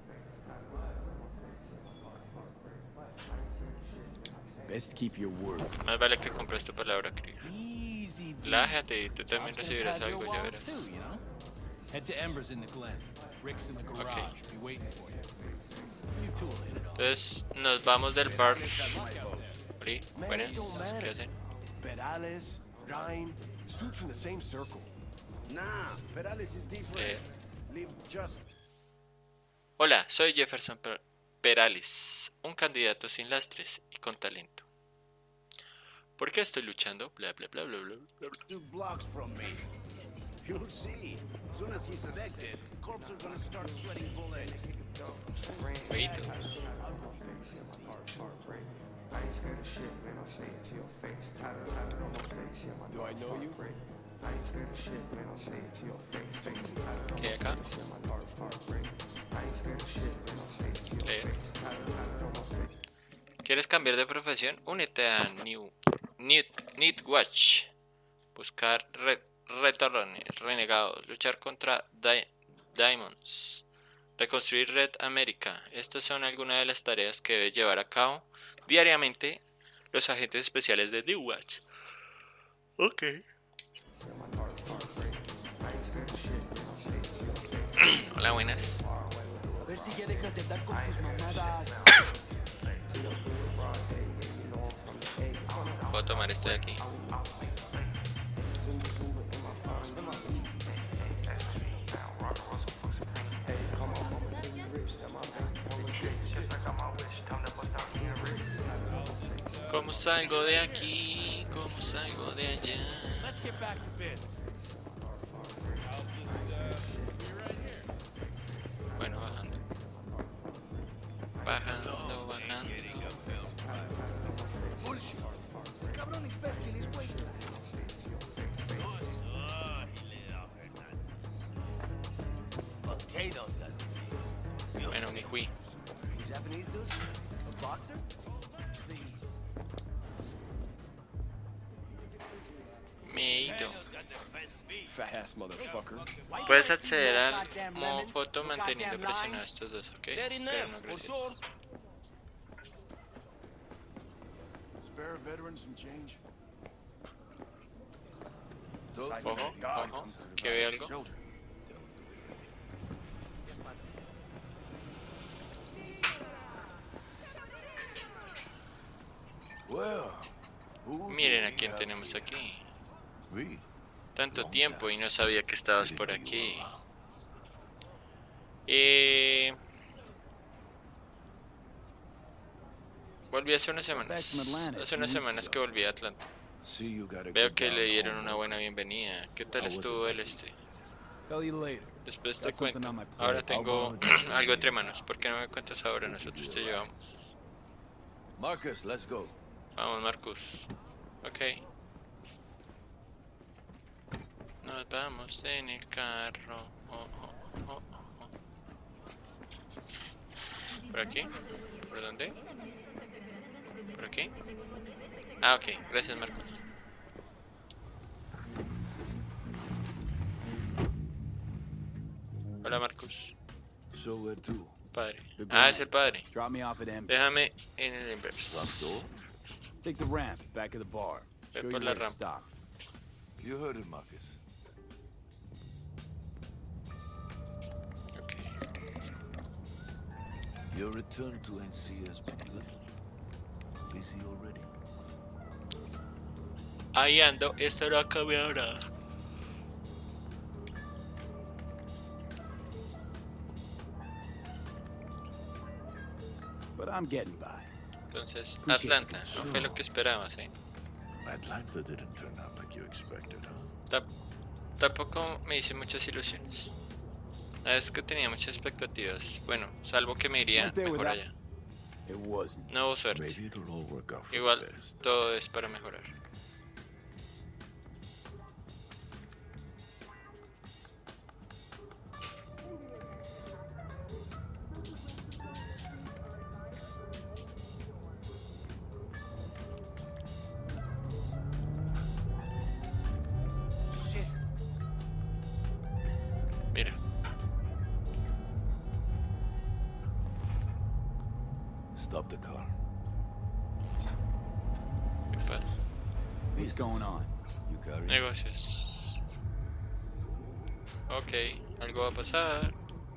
Best keep your word. Más vale que compres tu palabra, Krieger. Easy, V. Relájate y tú también Job's gonna recibirás pad your algo, ya wallet verás. too, you know? Head to Embers in the Glen. Rick's in the garage. Be waiting for you. You two will hit it off. Entonces nos vamos del bar. Luck out there. Oli, Man, buenas, it don't ¿qué matter. hacen? Perales, Ryan, suits from the same circle. Nah, Perales is different. Eh. Live just. Hola, soy Jefferson Per- Perales, un candidato sin lastres y con talento. ¿Por qué estoy luchando? Bla bla bla bla bla bla bla. Two blocks from me. You'll see. As soon as he's elected, corps are gonna start sweating bullets. Jueguito. Do I know you? ¿Qué hay acá? Leer. ¿Quieres cambiar de profesión? Únete a New Need, Needwatch. Buscar red, retorrones, renegados, luchar contra di, Diamonds, reconstruir Red América. Estas son algunas de las tareas que debe llevar a cabo diariamente los agentes especiales de Needwatch. Ok. Hola, buenas. A ver si ya dejas de dar con tus mamadas. Puedo tomar este de aquí. ¿Cómo salgo de aquí? ¿Cómo salgo de allá? Let's get back to biz. Bueno, bajando. Bajando, bajando. Bullshit. Cabrón is best in his way. Potatoes got Bueno, ni fui. Japanese dude? A boxer? please. Me he ido. Fat ass motherfucker. Puedes acceder al modo foto manteniendo presionados estos dos, ¿ok? They're in Pero there, no for gracias. sure. Spare veterans some change. Ojo, ojo, que ve algo. Well, who Miren do a we quién have tenemos here? aquí. We. Tanto tiempo y no sabía que estabas por aquí. Eh... Volví hace unas semanas. Hace unas semanas que volví a Atlanta. See, you gotta Veo go que down le dieron home. una buena bienvenida. ¿Qué tal How was estuvo it? el este? Tell you later. Después te Got something cuento. on my plate. Ahora tengo How about you? algo entre manos. ¿Por qué no me cuentas ahora? Nosotros te llevamos. Marcus, let's go. Vamos, Marcus. Ok. Nos vamos en el carro. Oh, oh, oh, oh. ¿Por aquí? ¿Por dónde? ¿Por aquí? Ah, ok. Gracias, Marcus. Hola, Marcus. So where to? Padre. The Ah, Grand. es el padre. Drop me off at Embers. Déjame en el Embers. Front door? Take the ramp back of the bar. Ve Show por you la where to rampa. stop. You heard it, Marcus. Ok. Your return to N C has been good. Busy already? Ahí ando. Esto no ha cambiado nada. But I'm getting by. Entonces, Appreciate the Atlanta. No fue lo que esperabas, ¿eh? Atlanta didn't turn out like you expected, huh? Tap- Tampoco me hice muchas ilusiones. La vez que tenía muchas expectativas. Bueno, salvo que me iría mejor allá. No hubo suerte. Maybe it'll all work out for Igual, the best. todo es para mejorar. Shit. Mira, Stop the car. qué pasa. What's going on? You carry? Negocios. Ok, algo va a pasar.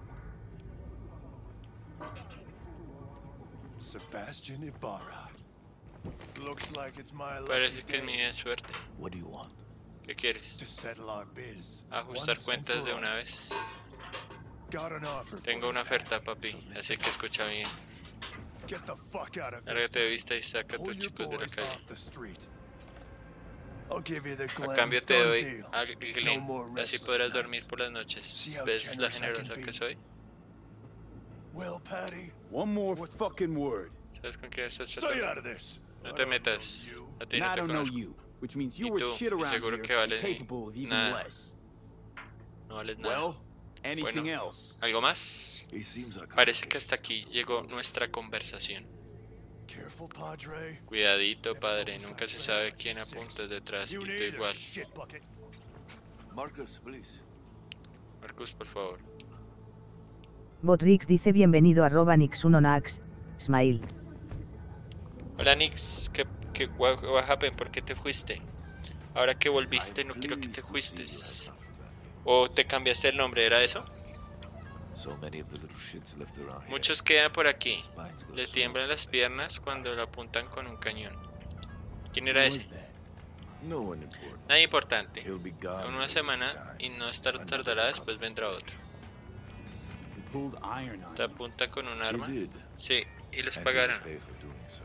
Sebastian Ibarra. Looks like it's my lucky Parece que es day mi de suerte. What do you want? ¿Qué quieres? to settle our biz. Ajustar once and cuentas for de all. una vez. Got an offer for Tengo you, una pal. oferta, papi, So así listen. que escucha bien. Get the fuck out of Lárgate de Vista. vista y saca a Pull tus your chicos de la boys calle. off the street. I'll give you the A Glen cambio te Dunn doy deal. al No Glen, more así restless podrás nights. dormir por las noches. See how ¿Ves la generous I can generosa be? que soy? Well, Patty, One more fucking word. ¿Sabes con quién estás stay tratando? out of this. No I te don't metas. know you. A ti And no I te don't know conozco. you, which means Y you're tú, worth shit y around seguro here que and vales capable of even nada. less. No vales nada. Well, anything Bueno, else? ¿algo más? He seems like a Parece que hasta aquí llegó nuestra conversación. Careful, Padre. Cuidadito, padre, nunca se sabe quién apunta detrás. Y You tú neither, igual. shit bucket. Marcus, please. Marcus, por favor. Botrix dice bienvenido arroba nix uno nax, smile. Hola, Nix. ¿Qué, qué what, what happened? ¿Por qué te fuiste? Ahora que volviste, no quiero que te fuiste. ¿O te cambiaste el nombre? ¿Era eso? So many of the little shits left around here. Muchos quedan por aquí. Spines go Le so tiemblan las piernas cuando lo apuntan con un cañón. ¿Quién era ese? No one important. Nadie importante. He'll be gone Con in una a semana week's y time. no estar Another tardará, couple. después vendrá otro. He pulled iron on Te you. apunta con un He arma. did. Sí, y les And pagarán. he'll pay for doing so.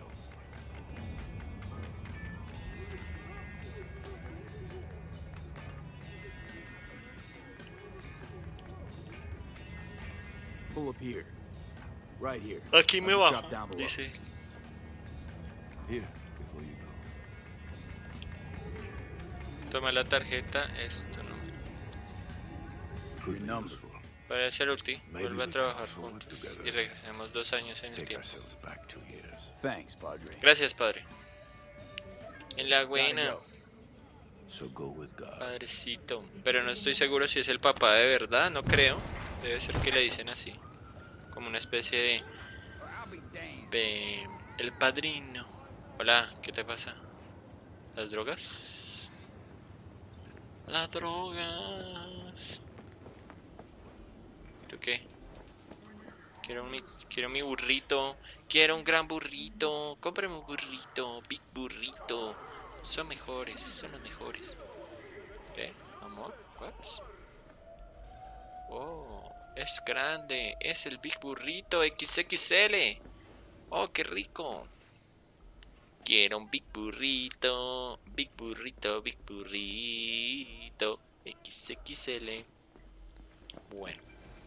Pull up here. Right here. Aquí me I'll just bajo, drop down below. dice. Here, before you go. Toma la tarjeta, esto no. Your number. Parece el ulti, Maybe vuelve a we trabajar can work juntos together. y regresemos dos años en el Take tiempo. ourselves back two years. Thanks, Padre. Gracias, padre. En la Gotta buena, go. So go with God. padrecito. Pero no estoy seguro si es el papá de verdad, no creo. Debe ser que le dicen así. Como una especie de... de... el padrino. Hola, ¿qué te pasa? ¿Las drogas? Las drogas. ¿Tú qué? Quiero mi, quiero mi burrito. Quiero un gran burrito. Cómprame un burrito. Big burrito. Son mejores, son los mejores. ¿Qué? ¿Amor? ¿What? Oh, es grande. Es el Big Burrito equis equis ele. Oh, qué rico. Quiero un Big Burrito. Big Burrito, Big Burrito. equis equis ele. Bueno.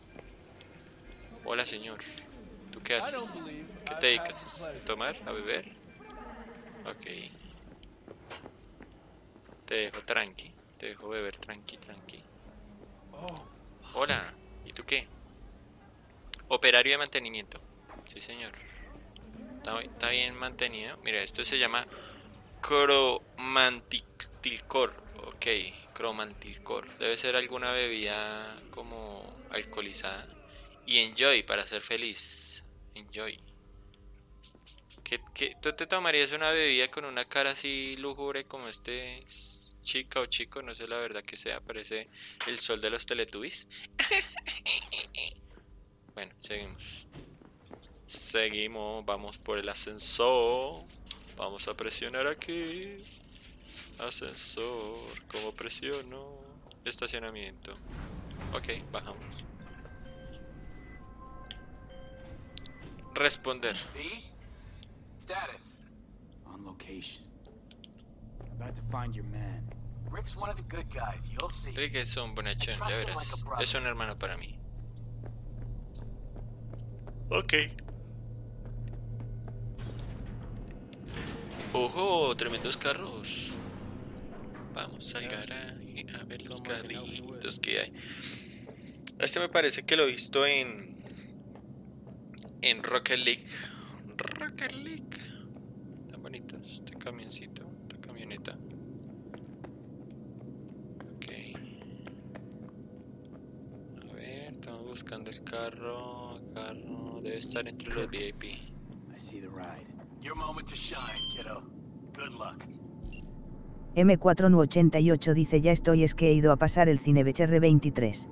Hola, señor. ¿Tú qué haces? ¿Qué te dedicas? ¿A tomar? ¿A beber? Ok. Te dejo tranqui. Te dejo beber tranqui, tranqui. Hola. ¿Y tú qué? Operario de mantenimiento. Sí, señor. Está, está bien mantenido. Mira, esto se llama Cromantilcor. Ok, Cromantilcor. Debe ser alguna bebida como alcoholizada. Y enjoy para ser feliz. Enjoy. ¿Qué, qué, ¿Tú te tomarías una bebida con una cara así lúgubre como este chica o chico? No sé la verdad que sea. Parece el sol de los Teletubbies. Bueno, seguimos. Seguimos, vamos por el ascensor. Vamos a presionar aquí. Ascensor, ¿cómo presiono? Estacionamiento. Ok, bajamos. Responder. V? Status. On location. About have to find your man. Rick's one of the good guys, you'll see. Rick es un bonachón, ya verás. Es un hermano para mí. Ok. Ojo, tremendos carros. Vamos al garaje a ver los carritos que hay. Este me parece que lo he visto en en Rocket League. Rocket League. Tan bonito este camioncito, esta camioneta. Ok. A ver, estamos buscando el carro. El carro debe estar entre los V I P. I see the ride. Your moment to shine, kiddo. Good luck. M cuatro N ochenta y ocho dice ya estoy, es que he ido a pasar el Cinebech R veintitrés.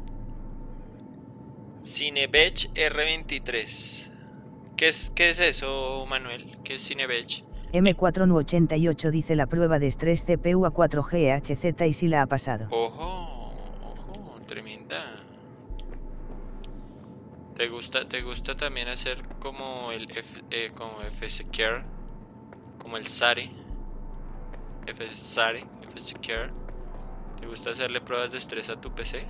Cinebech R veintitrés. ¿Qué es, ¿Qué es eso, Manuel? ¿Qué es Cinebech? M cuatro N ochenta y ocho dice la prueba de estrés C P U a cuatro G H Z y si la ha pasado. Ojo, ojo, tremenda. ¿Te gusta, te gusta también hacer como el F, eh, como F Secure? Como el SARE. F SARE, F Secure. ¿Te gusta hacerle pruebas de estrés a tu P C?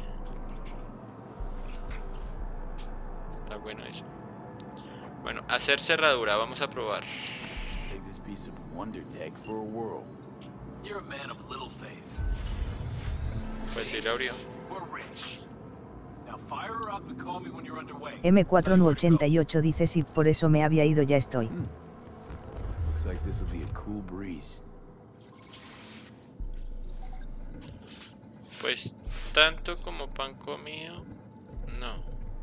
Está bueno eso. Bueno, hacer cerradura, vamos a probar. Let's take this piece of wonder tech for a whirl. You're a man of little faith. Pues sí, la abrió. We're rich. Now fire her up and call me when you're underway. M cuatro N ochenta y ocho dice si por eso me había ido ya estoy. Hmm. Looks like this will be a cool breeze. Pues tanto como pan comido, no.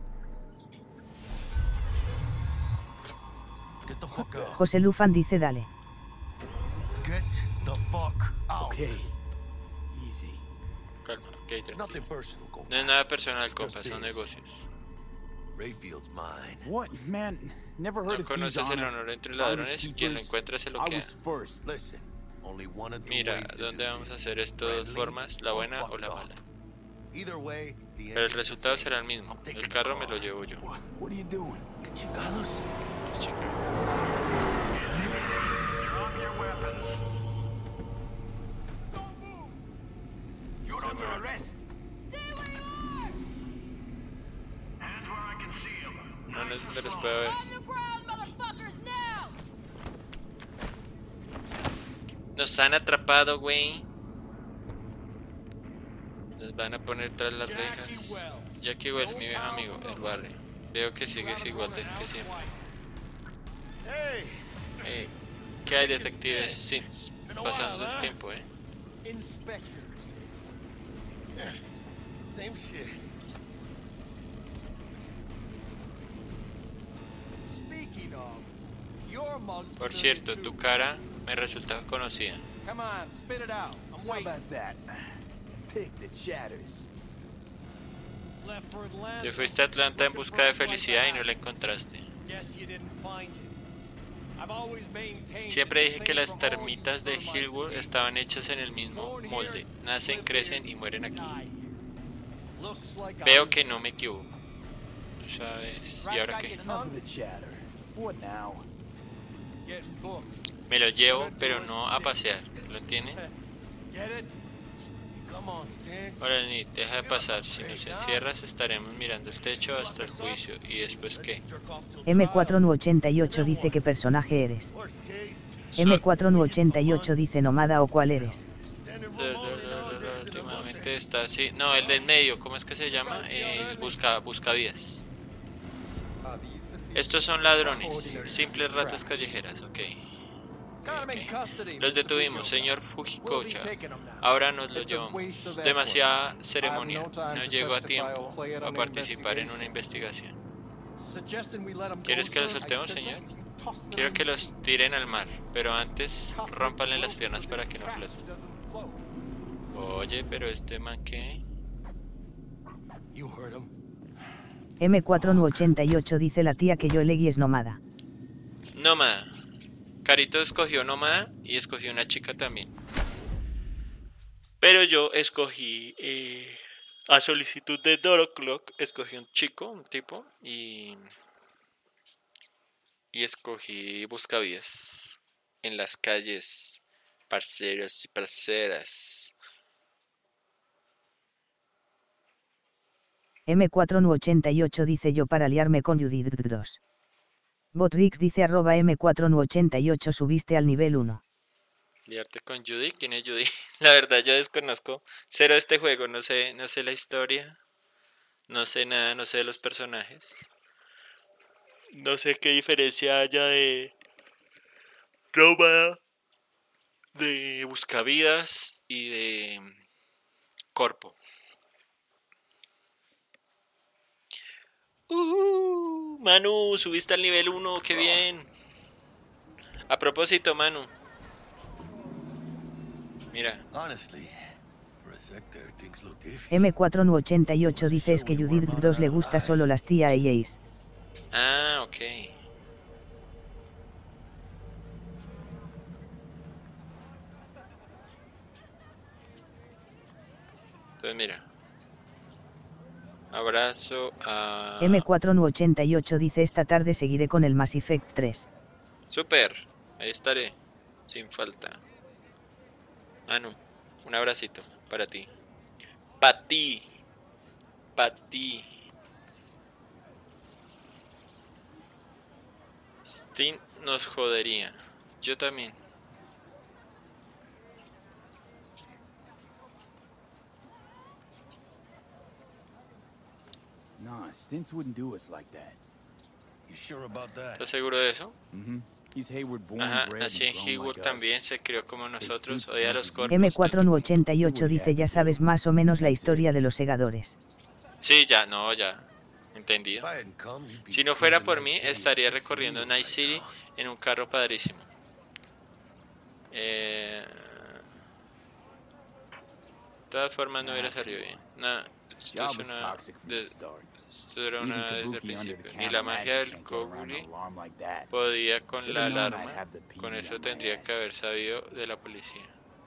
Get the fuck out. José Lufan dice dale. Get the fuck out. Okay. Easy. Calma, ok, tranquilo. Nothing personal, compa. No es nada personal, compa, son negocios. Rayfield's mine. What? Man, never heard No of these conoces el honor. honor entre ladrones y quien lo encuentra se lo I queda. was first. Listen, only one of two Mira, ways to ¿dónde do vamos a this. hacer esto de dos Friendly formas? ¿La buena o la fucked up. mala? Either way, the Pero el end is resultado the será same. el mismo. I'm taking El the carro me car. lo llevo yo. What? What are you doing? ¿Qué chingados? Pues, chica. You're under arrest. No, no es donde los puedo ver. Nos han atrapado, güey. Nos van a poner tras las rejas. Jackie Wells, mi viejo amigo, el barrio. Veo que sigues igual de que siempre. Eh, ¿Qué hay, detectives Sims? Pasando el tiempo, eh. Same shit. Speaking of, your mug's Por familiar cierto, too. tu cara me resulta conocida. Come on, spit it out. I'm How waiting. about that? Pick the chatters. Left for Atlanta. Te fuiste a Atlanta en busca de felicidad y no la encontraste. Guess you didn't find it. I've always maintained Siempre it's dije the que same las for all termitas de termites Hillwood here. estaban hechas en el mismo molde. Nacen, crecen y mueren aquí. Looks like I Veo was que no me equivoco. Tú sabes. ¿Y ahora qué? Enough of the chatter. What now? getting booked. Me lo llevo, pero no a pasear. ¿Lo entiende? Get it? Come on, Sticks. Ahora ni deja de pasar. Si nos encierras, estaremos mirando el techo hasta el juicio. ¿Y después qué? M cuatro N ochenta y ocho dice qué personaje eres. M cuatro N ochenta y ocho dice nómada o cuál eres. Últimamente está así. No, el del medio, ¿cómo es que se llama? El busca, buscavidas. Estos son ladrones, simples ratas callejeras, ok. Okay. Los detuvimos, señor Fujikocha. Ahora nos lo llevamos. Demasiada ceremonia. No llegó a tiempo a participar en una investigación. ¿Quieres que los soltemos, señor? Quiero que los tiren al mar, pero antes rómpanle las piernas para que no floten. Oye, pero este man, ¿qué? M cuatro N ochenta y ocho dice la tía que yo elegí es nómada. Nómada. Carito escogió nómada y escogió una chica también. Pero yo escogí eh, a solicitud de Doro Clock, escogí un chico, un tipo, y, y escogí buscavidas en las calles parceros y parceras. M cuatro N ochenta y ocho dice yo para liarme con Judith dos. Botrix dice arroba M cuatro N ochenta y ocho subiste al nivel uno. Liarte con Judy, ¿quién es Judy? La verdad yo desconozco cero este juego, no sé, no sé la historia, no sé nada, no sé de los personajes. No sé qué diferencia haya de Nómada, de Buscavidas y de Corpo. Uh, Manu, subiste al nivel uno, qué bien. A propósito, Manu. Mira. M cuatro N ochenta y ocho dice es que Judith dos le gusta solo las T I As. Ah, ok. Entonces mira. Abrazo a... M cuatro N ochenta y ocho dice esta tarde seguiré con el Mass Effect tres. Super, ahí estaré, sin falta. Anu, un abracito para ti. Pa' ti. Pa' ti. Steam nos jodería. Yo también. Nah, Stints wouldn't do us like that. You sure about that? ¿Estás seguro de eso? Mhm. He's Hayward born, Ajá, bred, nací en and grown Hayward like también, us. se crió como nosotros, odia a los corpos. M cuatro N ochenta y ocho dice ya sabes más o menos la historia de los segadores. Sí, ya, no, ya. Entendido. Si no fuera por mí, estaría recorriendo Night City en un carro padrísimo. Eh... De todas formas no hubiera salido bien. Nada, esto es una... De... Esto era una desde el principio. Ni la magia del Koguli podía con la alarma. Con eso tendría que haber sabido de la policía.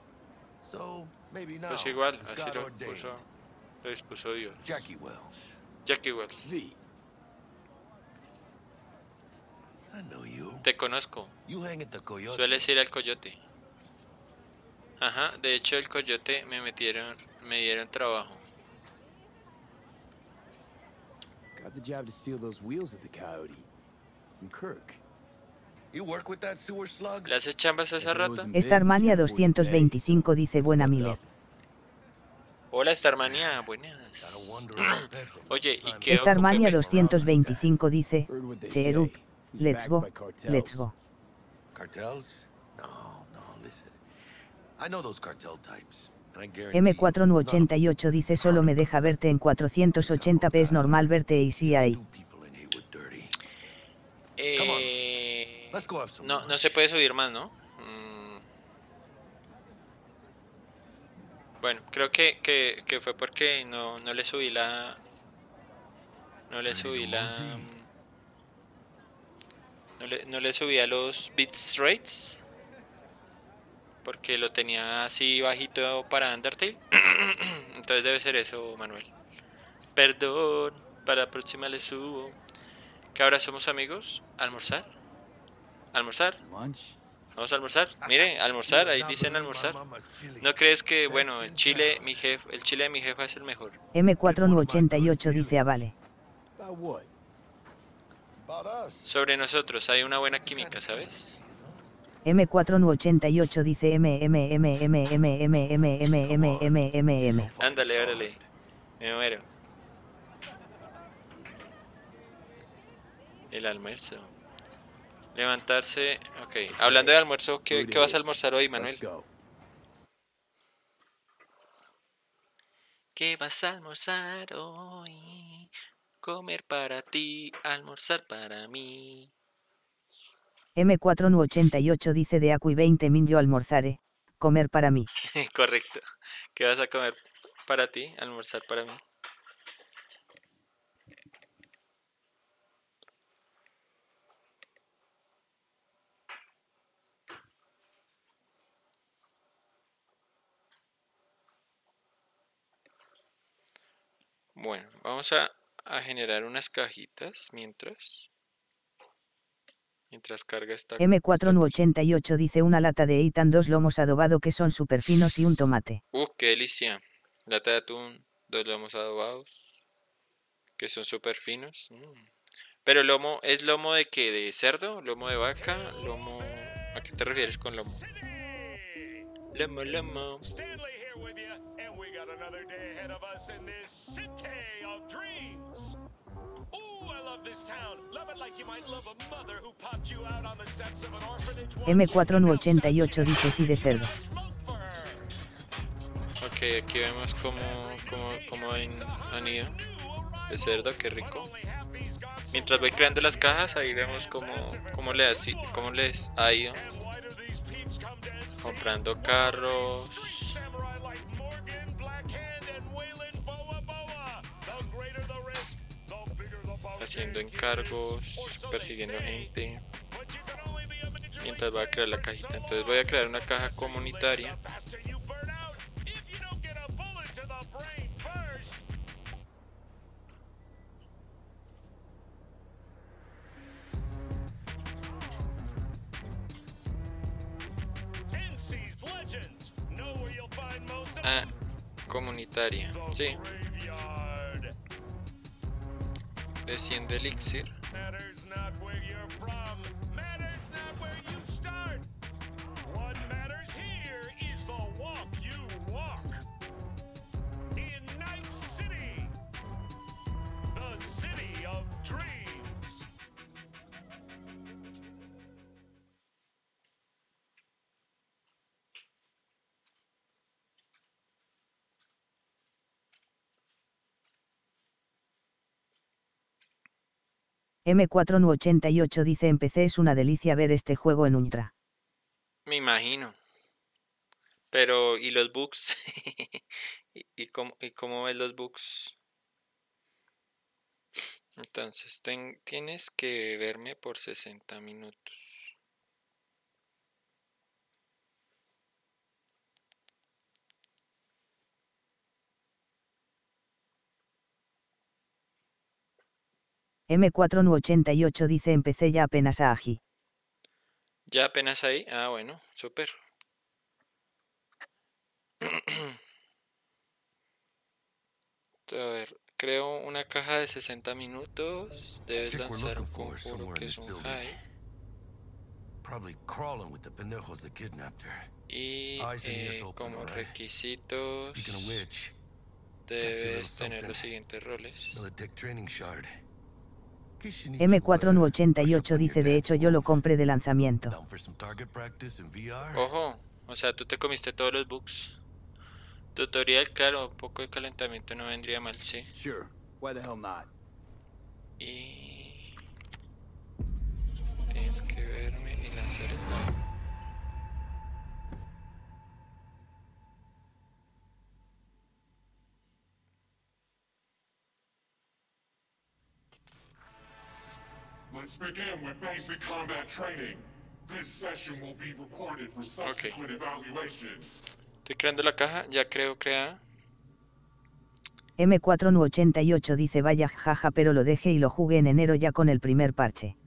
Pues igual, así lo puso, lo dispuso Dios. Jackie Wells. Jackie Wells. V. I know you. Te conozco. You hang at the Coyote. Sueles ir al Coyote. Ajá, de hecho el Coyote me metieron, me dieron trabajo. Got the job to steal those wheels at the Coyote. From Kirk. You work with that sewer slug? ¿Le haces chambas a esa rata? Starmania doscientos veinticinco dice buena Miller. Hola Starmania, buenas. Oye, ¿y qué? Starmania doscientos veinticinco dice, Cherup, let's go, let's go. Cartels? No, no, listen. I know those cartel types. M cuatro N ochenta y ocho dice solo me deja verte en cuatrocientos ochenta p, es normal verte A C I. Eh, no, no se puede subir más, ¿no? Mm. Bueno, creo que, que, que fue porque no, no le subí la... No le subí la... No le, no le subí a los bits rates. Porque lo tenía así bajito para Undertale. Entonces debe ser eso, Manuel. Perdón, para la próxima le subo. ¿Que ahora somos amigos? ¿Almorzar? ¿Almorzar? Vamos a almorzar. Mire, almorzar, ahí dicen almorzar. ¿No crees que, bueno, el chile, mi jefe, el chile de mi jefa es el mejor? M cuatro N ochenta y ocho dice ah vale. Sobre nosotros hay una buena química, ¿sabes? M cuatro N ochenta y ocho dice M M M M M M M M M M M M. Ándale, órale. Me muero. El almuerzo. Levantarse. Ok. Hablando de almuerzo, ¿qué, ¿qué vas a almorzar hoy, Manuel? ¿Qué vas a almorzar hoy? Comer para ti, almorzar para mí. M cuatro N ochenta y ocho dice de Acu y veinte min yo almorzaré, comer para mí. Correcto. ¿Qué vas a comer para ti, almorzar para mí? Bueno, vamos a, a generar unas cajitas mientras. Mientras carga esta... M cuatro N ochenta y ocho dice una lata de eitan, dos lomos adobado que son súper finos y un tomate. ¡Uh, qué delicia! Lata de atún, dos lomos adobados, que son súper finos. Mm. Pero lomo, ¿es lomo de qué? ¿De cerdo? ¿Lomo de vaca? ¿Lomo...? ¿A qué te refieres con lomo? Lomo, lomo. M cuatro N ochenta y ocho dice sí de cerdo. Ok, aquí vemos cómo, cómo, cómo han, han ido. De cerdo, qué rico. Mientras voy creando las cajas, ahí vemos cómo, cómo, les, cómo les ha ido. Comprando carros. Haciendo encargos, persiguiendo gente. Mientras voy a crear la cajita. Entonces voy a crear una caja comunitaria. Ah, comunitaria, sí. De cien de elixir. M cuatro N ochenta y ocho dice en P C es una delicia ver este juego en Ultra. Me imagino. Pero, ¿y los bugs? ¿Y, y, cómo, ¿Y cómo ves los bugs? Entonces, ten, tienes que verme por sesenta minutos. M cuatro N ochenta y ocho dice empecé ya apenas a Aji. ¿Ya apenas ahí? Ah, bueno, súper. A ver, creo una caja de sesenta minutos. Debes lanzar un conjuro que es un high. Y eh, como requisitos debes tener los siguientes roles. M cuatro N ochenta y ocho dice de hecho yo lo compré de lanzamiento. Ojo, o sea, tú te comiste todos los bugs. Tutorial, claro, un poco de calentamiento no vendría mal, sí. Sure, why the hell not? Y tienes que verme y lanzar el dado. Let's begin with basic combat training. This session will be recorded for subsequent evaluation. Estoy creando la caja, ya creo creada. M cuatro N ochenta y ocho dice vaya jaja pero lo dejé y lo jugué en enero ya con el primer parche.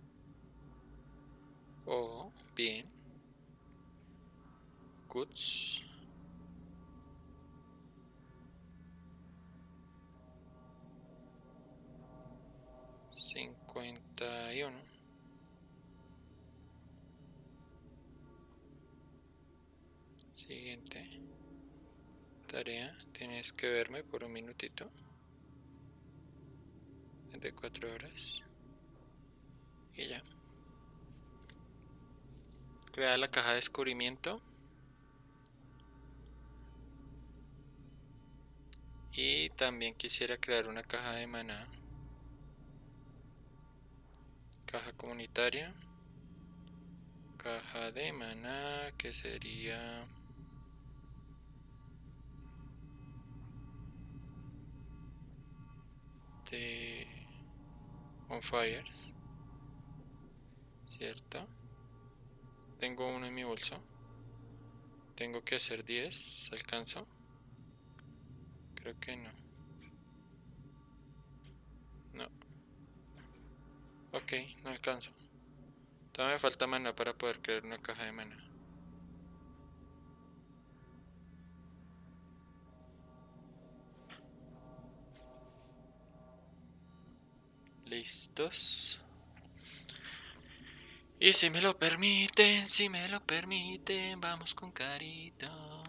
Oh, bien. Goods. cincuenta y uno. Siguiente tarea, tienes que verme por un minutito. De cuatro horas. Y ya. Crea la caja de descubrimiento. Y también quisiera crear una caja de maná. Caja comunitaria. Caja de maná que sería... de on fires, cierto. Tengo uno en mi bolso. Tengo que hacer diez. ¿Alcanzo? Creo que no. No. Ok, no alcanzo. Todavía me falta mana para poder crear una caja de mana. Listos. Y si me lo permiten, si me lo permiten, vamos con Carito.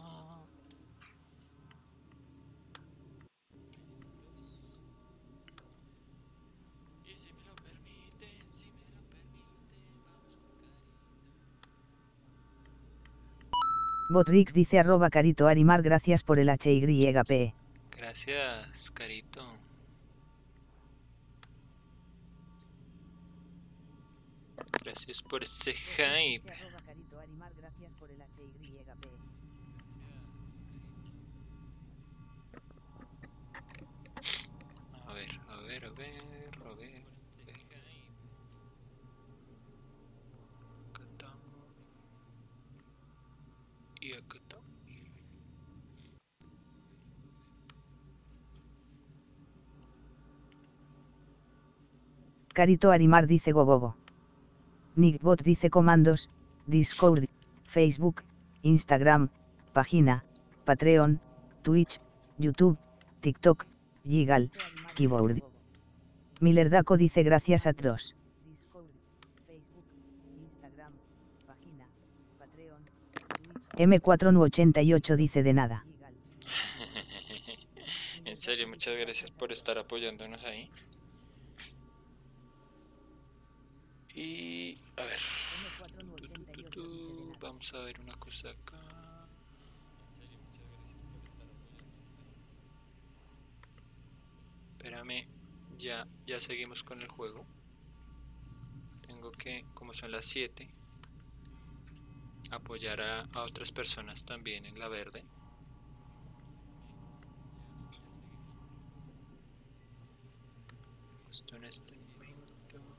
Y si me lo permiten, si me lo permiten, vamos con Carito. Botrix dice arroba Carito Arimar, gracias por el H Y P. Gracias, Carito. Gracias por ese hype. A ver, a ver, a ver, a ver. Acá estamos. Y acá estamos. Carito Arimar dice gogogo. Nickbot dice comandos, Discord, Facebook, Instagram, página, Patreon, Twitch, YouTube, TikTok, Gigal, Keyboard. Millerdaco dice gracias a todos. M cuatro N ochenta y ocho dice de nada. En serio, muchas gracias por estar apoyándonos ahí. Y a ver, tu, tu, tu, tu. Vamos a ver una cosa acá. Espérame, ya, ya seguimos con el juego. Tengo que, como son las siete, apoyar a, a otras personas también en la verde. Esto en este momento.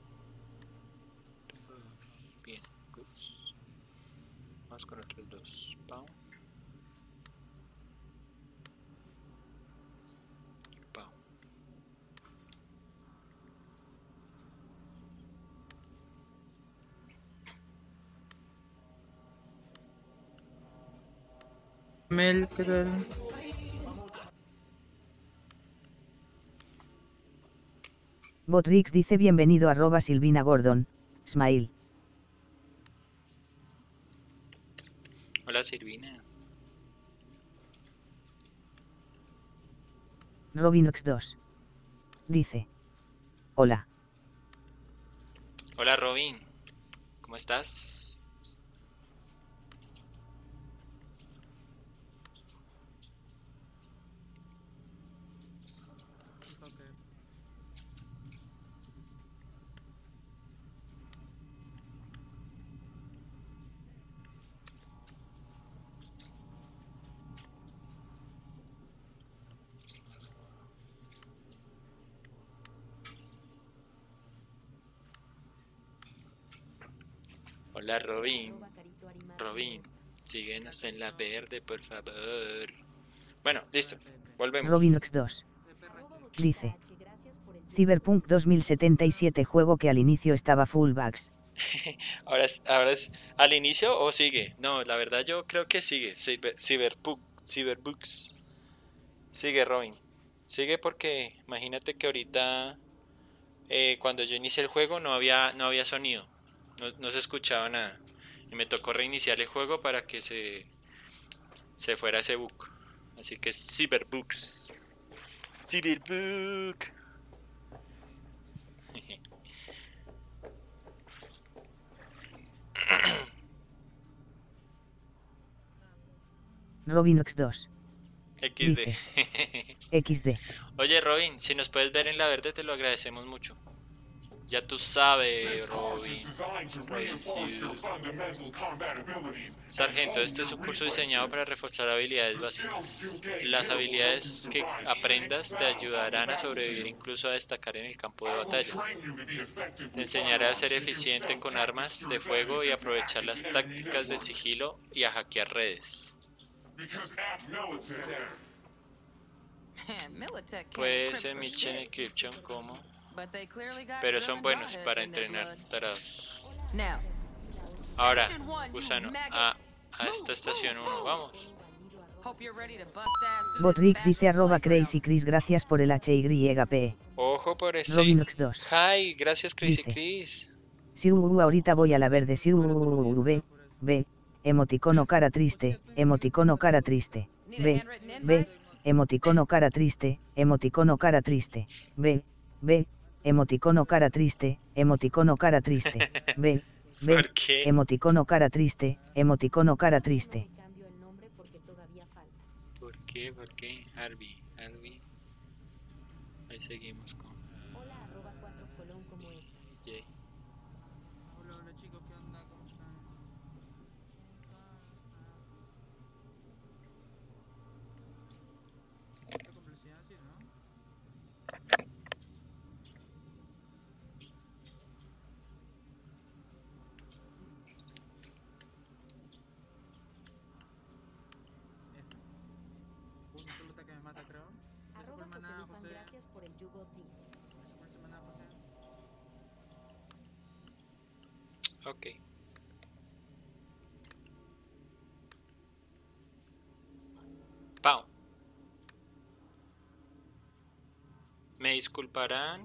Bien, pues vamos con otros dos. Pau. Y Pau. Mel, ¿qué tal? Botrix dice bienvenido arroba Silvina Gordon, Smile. Hola Silvina. Robinox dos. Dice. Hola. Hola Robin. ¿Cómo estás? Hola Robin, Robin, síguenos en la verde por favor. Bueno, listo, volvemos. Robinox dos. Dice. Cyberpunk dos mil setenta y siete, juego que al inicio estaba full bugs. ahora, es, ahora es al inicio o sigue. No, la verdad yo creo que sigue. Cyber, Cyberpunk, Cyberbugs. Sigue Robin. Sigue porque imagínate que ahorita eh, cuando yo inicié el juego no había, no había sonido. No, no se escuchaba nada y me tocó reiniciar el juego para que se se fuera ese bug. Así que Cyberbugs. Cyberbug. Robinox dos. equis de. Dice. equis de. Oye Robin, si nos puedes ver en la verde te lo agradecemos mucho. Ya tú sabes, Robin. Robin sí. Sargento, este es un curso diseñado para reforzar habilidades básicas. Las habilidades que aprendas te ayudarán a sobrevivir, incluso a destacar en el campo de batalla. Te enseñaré a ser eficiente con armas de fuego y aprovechar las tácticas de sigilo y a hackear redes. Puede ser Mission Encryption como... pero son buenos para entrenar tarados. Ahora, gusano, a, a esta estación uno, vamos. Botrix dice arroba Crazy Chris, gracias por el H Y P. Ojo por ese. Robinux dos. Hi, gracias Crazy Dice, Chris. Si uh, ahorita voy a la verde, si uh, B, B, emoticono cara triste, emoticono cara triste, B, B, emoticono cara triste, emoticono cara triste, B, B, emoticono cara triste, emoticono cara triste, B, B, ¿Por qué? emoticono cara triste, emoticono cara triste. ¿Por qué? ¿Por qué? Harvey, Harvey. Ahí seguimos con... Hola, arroba cuatro colón, ¿cómo estás? Jay. Hola, hola chicos, ¿qué onda? ¿Cómo están? Esta complicidad así, ¿no? Uno solo ataque me mata, creo. Gracias por el maná, José. Gracias por el yugo, please. Gracias por ese maná, José. Ok. Pau. Me disculparán.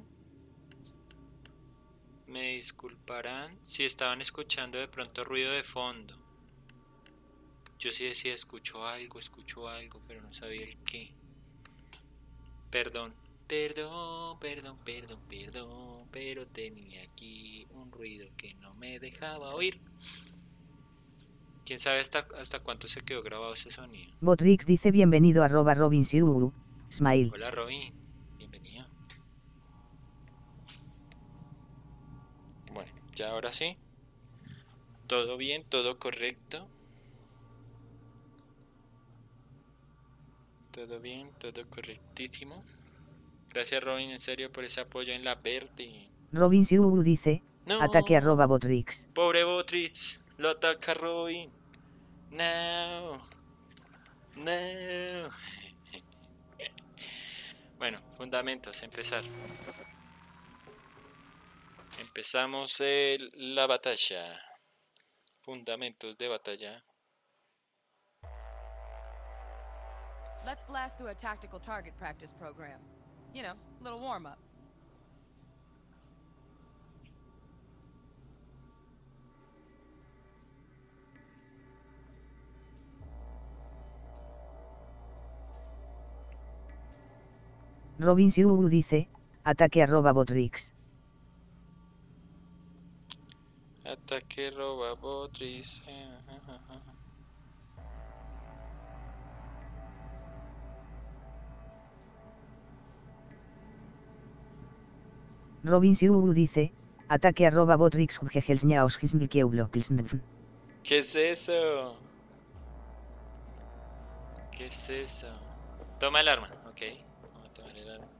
Me disculparán si estaban escuchando de pronto ruido de fondo. Yo sí decía escucho algo, escucho algo, pero no sabía el qué. Perdón, perdón, perdón, perdón, perdón, pero tenía aquí un ruido que no me dejaba oír. ¿Quién sabe hasta, hasta cuánto se quedó grabado ese sonido? Botrix dice bienvenido arroba Robinsiu, smile. Hola Robin, bienvenido. Bueno, ya ahora sí. Todo bien, todo correcto. Todo bien, todo correctísimo. Gracias Robin, en serio, por ese apoyo en la verde. Robinsiu dice, No. ataque arroba Botrix. Pobre Botrix, lo ataca Robin. No. No. Bueno, fundamentos, empezar. Empezamos el, la batalla. Fundamentos de batalla. Let's blast through a tactical target practice program. You know, a little warm-up. Robinsiu dice, ataque arroba Botrix. Ataque roba Botrix. Robinsiu dice, ataque arroba Botrix. ¿Qué es eso? ¿Qué es eso? Toma el arma, ok. Vamos a tomar el arma.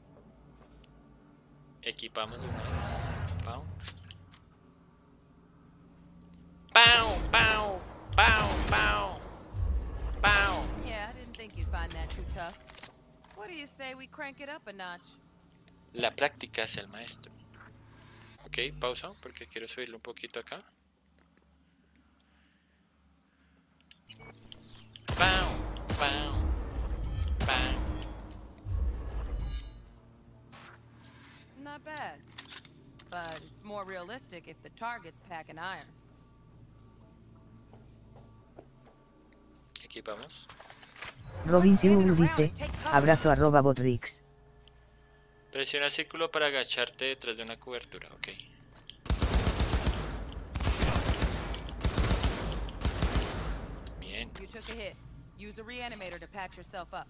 Equipamos de una vez. Pau. Pau, pau, pau, pau. Pau. Yeah, I didn't think you'd find that too tough. What do you say we crank it up a notch? La práctica hace al maestro. Ok, pausa, porque quiero subirlo un poquito acá. Pau, pau, pau. Not bad. But it's more realistic if the target's packing iron. Equipamos. Robinsiu dice, abrazo arroba Botrix. Presiona círculo para agacharte detrás de una cobertura, ok. Bien. You took a hit. Use a reanimator to patch yourself up.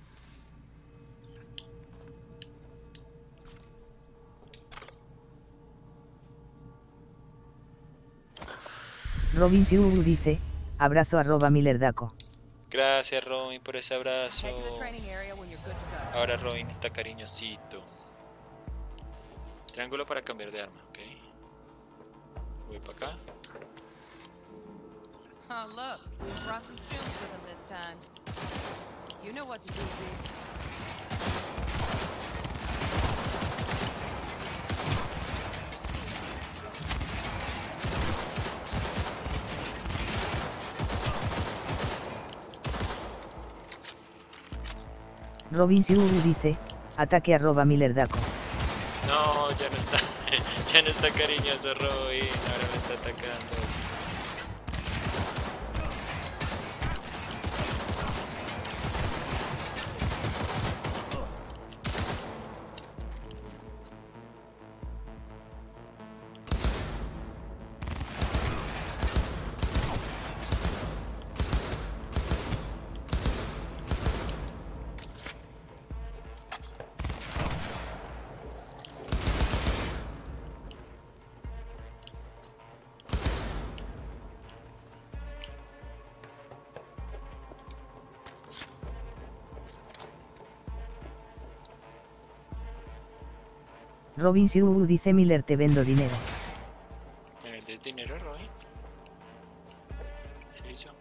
Robinsiu dice, abrazo arroba Millerdaco. Gracias Robin por ese abrazo. Ahora Robin está cariñosito. Triángulo para cambiar de arma, ok. Voy para acá. Oh look, we brought some tunes with him this time. You know what to do, dude. Robin Siu dice, ataque arroba Millerdaco. No, ya no está, ya no está cariñoso Robin, ahora me está atacando. Robin Siu dice Miller te vendo dinero. ¿Me vendes dinero, Robin? Sí, yo.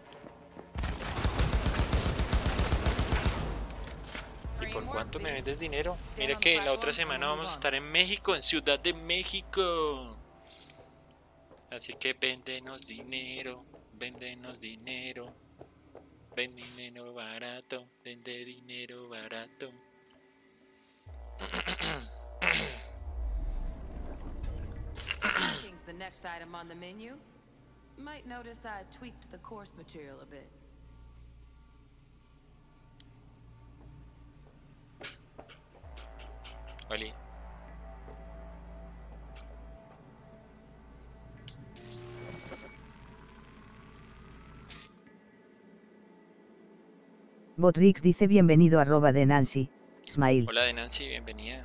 ¿Y por cuánto me vendes dinero? Mira que la otra semana vamos a estar en México, en Ciudad de México. Así que véndenos dinero, véndenos dinero. Vende dinero barato, vende dinero barato. Cooking's the next item on the menu. Might notice I tweaked the course material a bit. Oli. Botrix dice bienvenido arroba de Nancy, Smile. Hola de Nancy, bienvenida.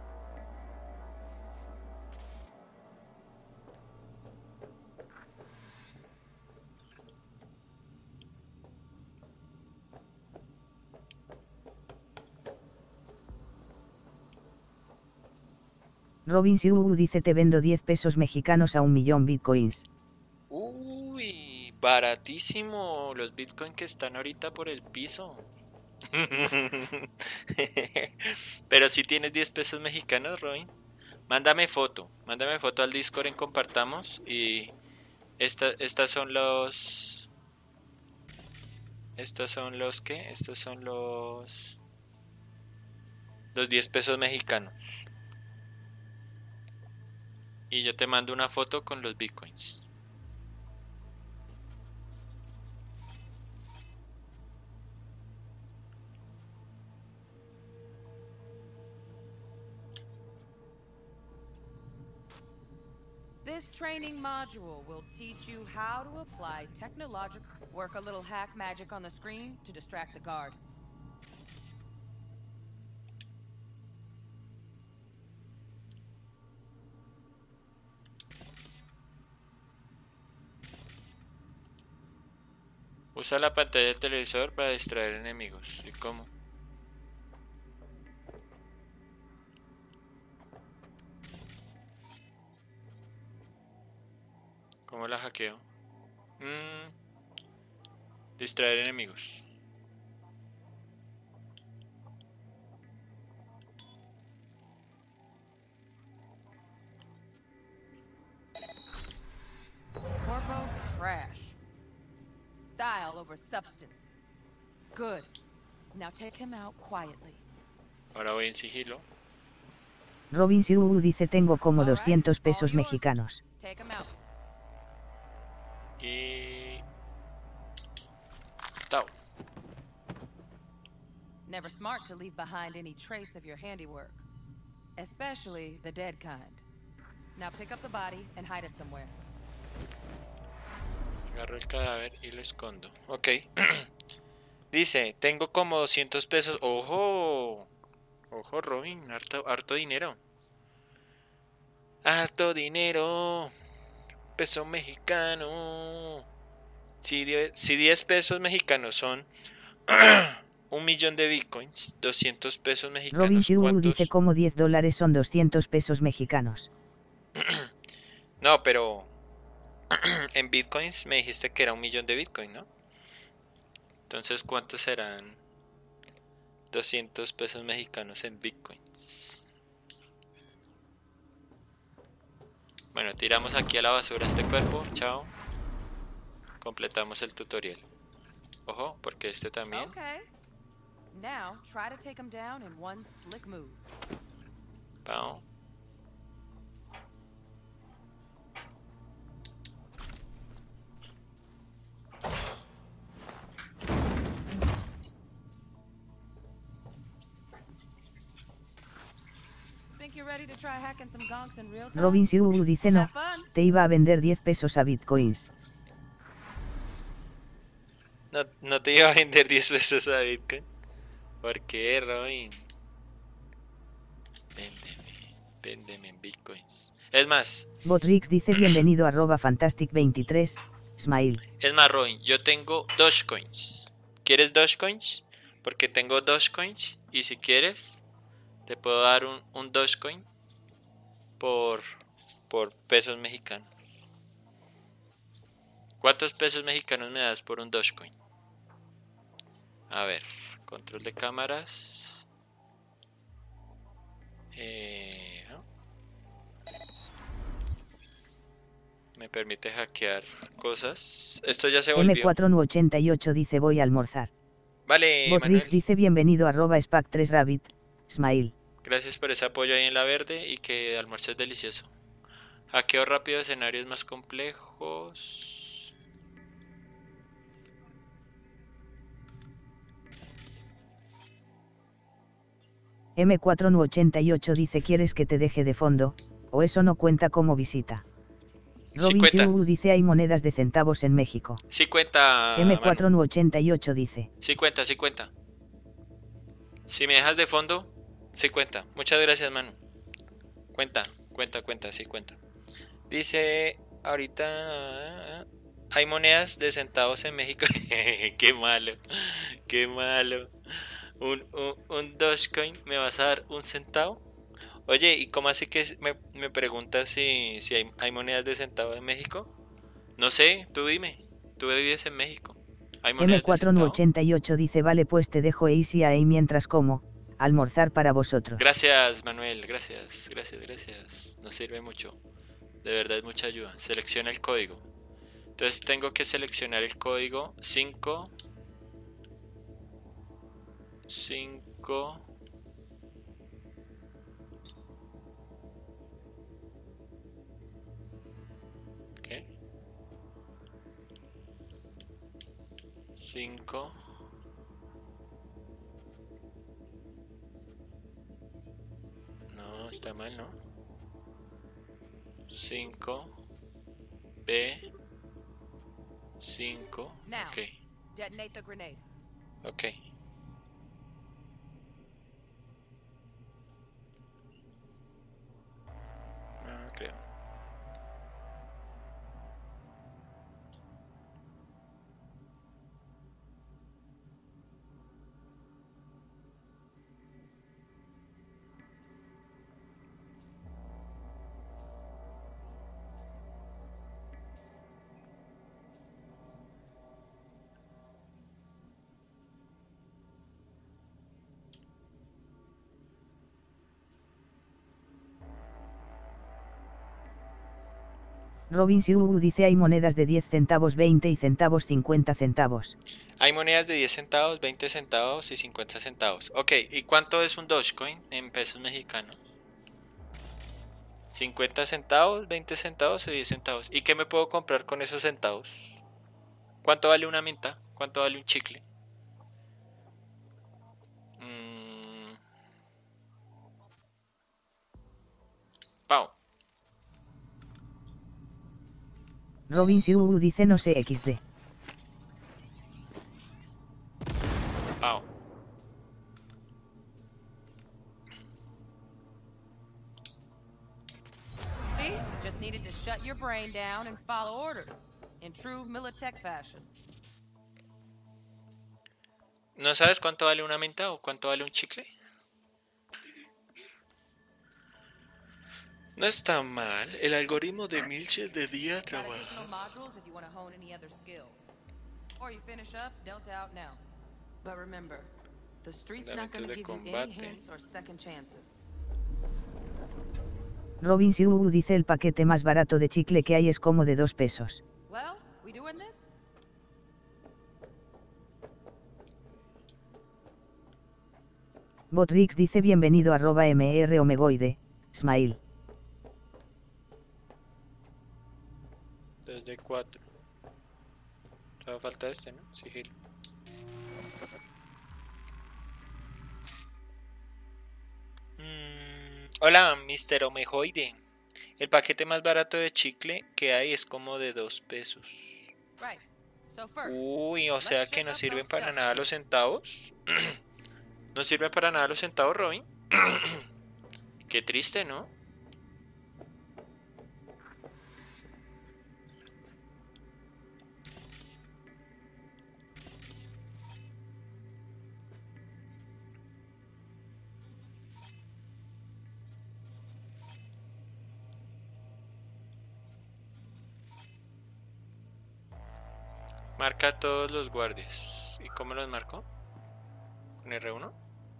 Robin Siu dice te vendo diez pesos mexicanos a un millón bitcoins. Uy, baratísimo los bitcoins que están ahorita por el piso. Pero si tienes diez pesos mexicanos, Robin, mándame foto, mándame foto al Discord en compartamos y esta, estas son los, estos son los que, estos son los, los diez pesos mexicanos. Y yo te mando una foto con los bitcoins. This training module will teach you how to apply technological... Work a little hack magic on the screen to distract the guard. Usa la pantalla del televisor para distraer enemigos. ¿Y cómo? ¿Cómo la hackeo? Mm. Distraer enemigos. Corpo trash. Style over substance. Good. Now take him out quietly. Ahora voy en sigilo. Robin Siu dice tengo como doscientos pesos mexicanos. Take him out. Y... Tau. Never smart to leave behind any trace of your handiwork. Especially the dead kind. Now pick up the body and hide it somewhere. Agarro el cadáver y lo escondo. Ok. Dice, tengo como doscientos pesos. ¡Ojo! Ojo, Robin. Harto, harto dinero. Harto dinero. Peso mexicano. Si diez, si diez pesos mexicanos son un millón de bitcoins, doscientos pesos mexicanos. Robin Siu dice como diez dólares son doscientos pesos mexicanos. No, pero... en bitcoins me dijiste que era un millón de bitcoin, ¿no? Entonces, ¿cuántos serán doscientos pesos mexicanos en bitcoins? Bueno, tiramos aquí a la basura este cuerpo. Chao. Completamos el tutorial. Ojo, porque este también. Okay. Now, try to take him down in one slick move. Pau. Robin Siu dice no, te iba a vender diez pesos a bitcoins. No, no te iba a vender diez pesos a bitcoin. ¿Por qué, Robin? Véndeme, véndeme en bitcoins. Es más. Botrix dice bienvenido a arroba fantastic veintitrés, smile. Es más, Robin, yo tengo Dogecoins. ¿Quieres Dogecoins? Porque tengo Dogecoins y si quieres te puedo dar un, un Dogecoin por, por pesos mexicanos. ¿Cuántos pesos mexicanos me das por un Dogecoin? A ver, control de cámaras. Eh, ¿no? Me permite hackear cosas. Esto ya se volvió. M cuatro N ochenta y ocho dice voy a almorzar. Vale, Botrix Manuel. dice bienvenido a arroba spac tres rabbit, smile. Gracias por ese apoyo ahí en la verde y que almuerzo es delicioso. Hackeo rápido de escenarios más complejos. M cuatro N ochenta y ocho dice ¿quieres que te deje de fondo? O eso no cuenta como visita. Robin Sí Siu dice hay monedas de centavos en México. Sí cuenta, M cuatro N ochenta y ocho dice. Sí cuenta, sí cuenta. Si me dejas de fondo, sí cuenta. Muchas gracias, Manu. Cuenta, cuenta, cuenta, sí cuenta. Dice, ahorita hay monedas de centavos en México. Qué malo, qué malo. Un, un, un Dogecoin, ¿me vas a dar un centavo? Oye, ¿y cómo así que me, me preguntas si, si hay, hay monedas de centavo en México? No sé, tú dime. Tú vives en México. ¿Hay monedas M cuatro N ochenta y ocho dice vale pues te dejo easy ahí mientras como, almorzar para vosotros. Gracias, Manuel, gracias, gracias, gracias. Nos sirve mucho. De verdad es mucha ayuda. Selecciona el código. Entonces tengo que seleccionar el código cinco cinco ¿Qué? cinco No, está mal, ¿no? cinco B cinco Now, Ok, detonate the grenade. ok. No creo. Robin Siu dice hay monedas de diez centavos, veinte y centavos, cincuenta centavos. Hay monedas de diez centavos, veinte centavos y cincuenta centavos. Ok, ¿y cuánto es un Dogecoin en pesos mexicanos? cincuenta centavos, veinte centavos o diez centavos. ¿Y qué me puedo comprar con esos centavos? ¿Cuánto vale una menta? ¿Cuánto vale un chicle? Mm. Pau. Robin Siu dice no sé equis de. Pau. See? Just needed to shut your brain down and follow orders. In true Militech fashion. ¿No sabes cuánto vale una menta o cuánto vale un chicle? No está mal. El algoritmo de Milchel de día trabaja. Or you finish up, Delta out now. But remember, the street's not Fundamentos gonna de give you any combate. hints or second chances. Robin Siu dice el paquete más barato de chicle que hay es como de dos pesos. Well, we doing this? Botrix dice bienvenido arroba mr omegoide, smile. dos de cuatro. Todavía falta este, ¿no? Sigilo. Mm, hola, mister Omegoide. El paquete más barato de chicle que hay es como de dos pesos. Uy, o sea que no sirven para nada los centavos. No sirven para nada los centavos, Robin. Qué triste, ¿no? Marca a todos los guardias. ¿Y cómo los marco? ¿Con R uno?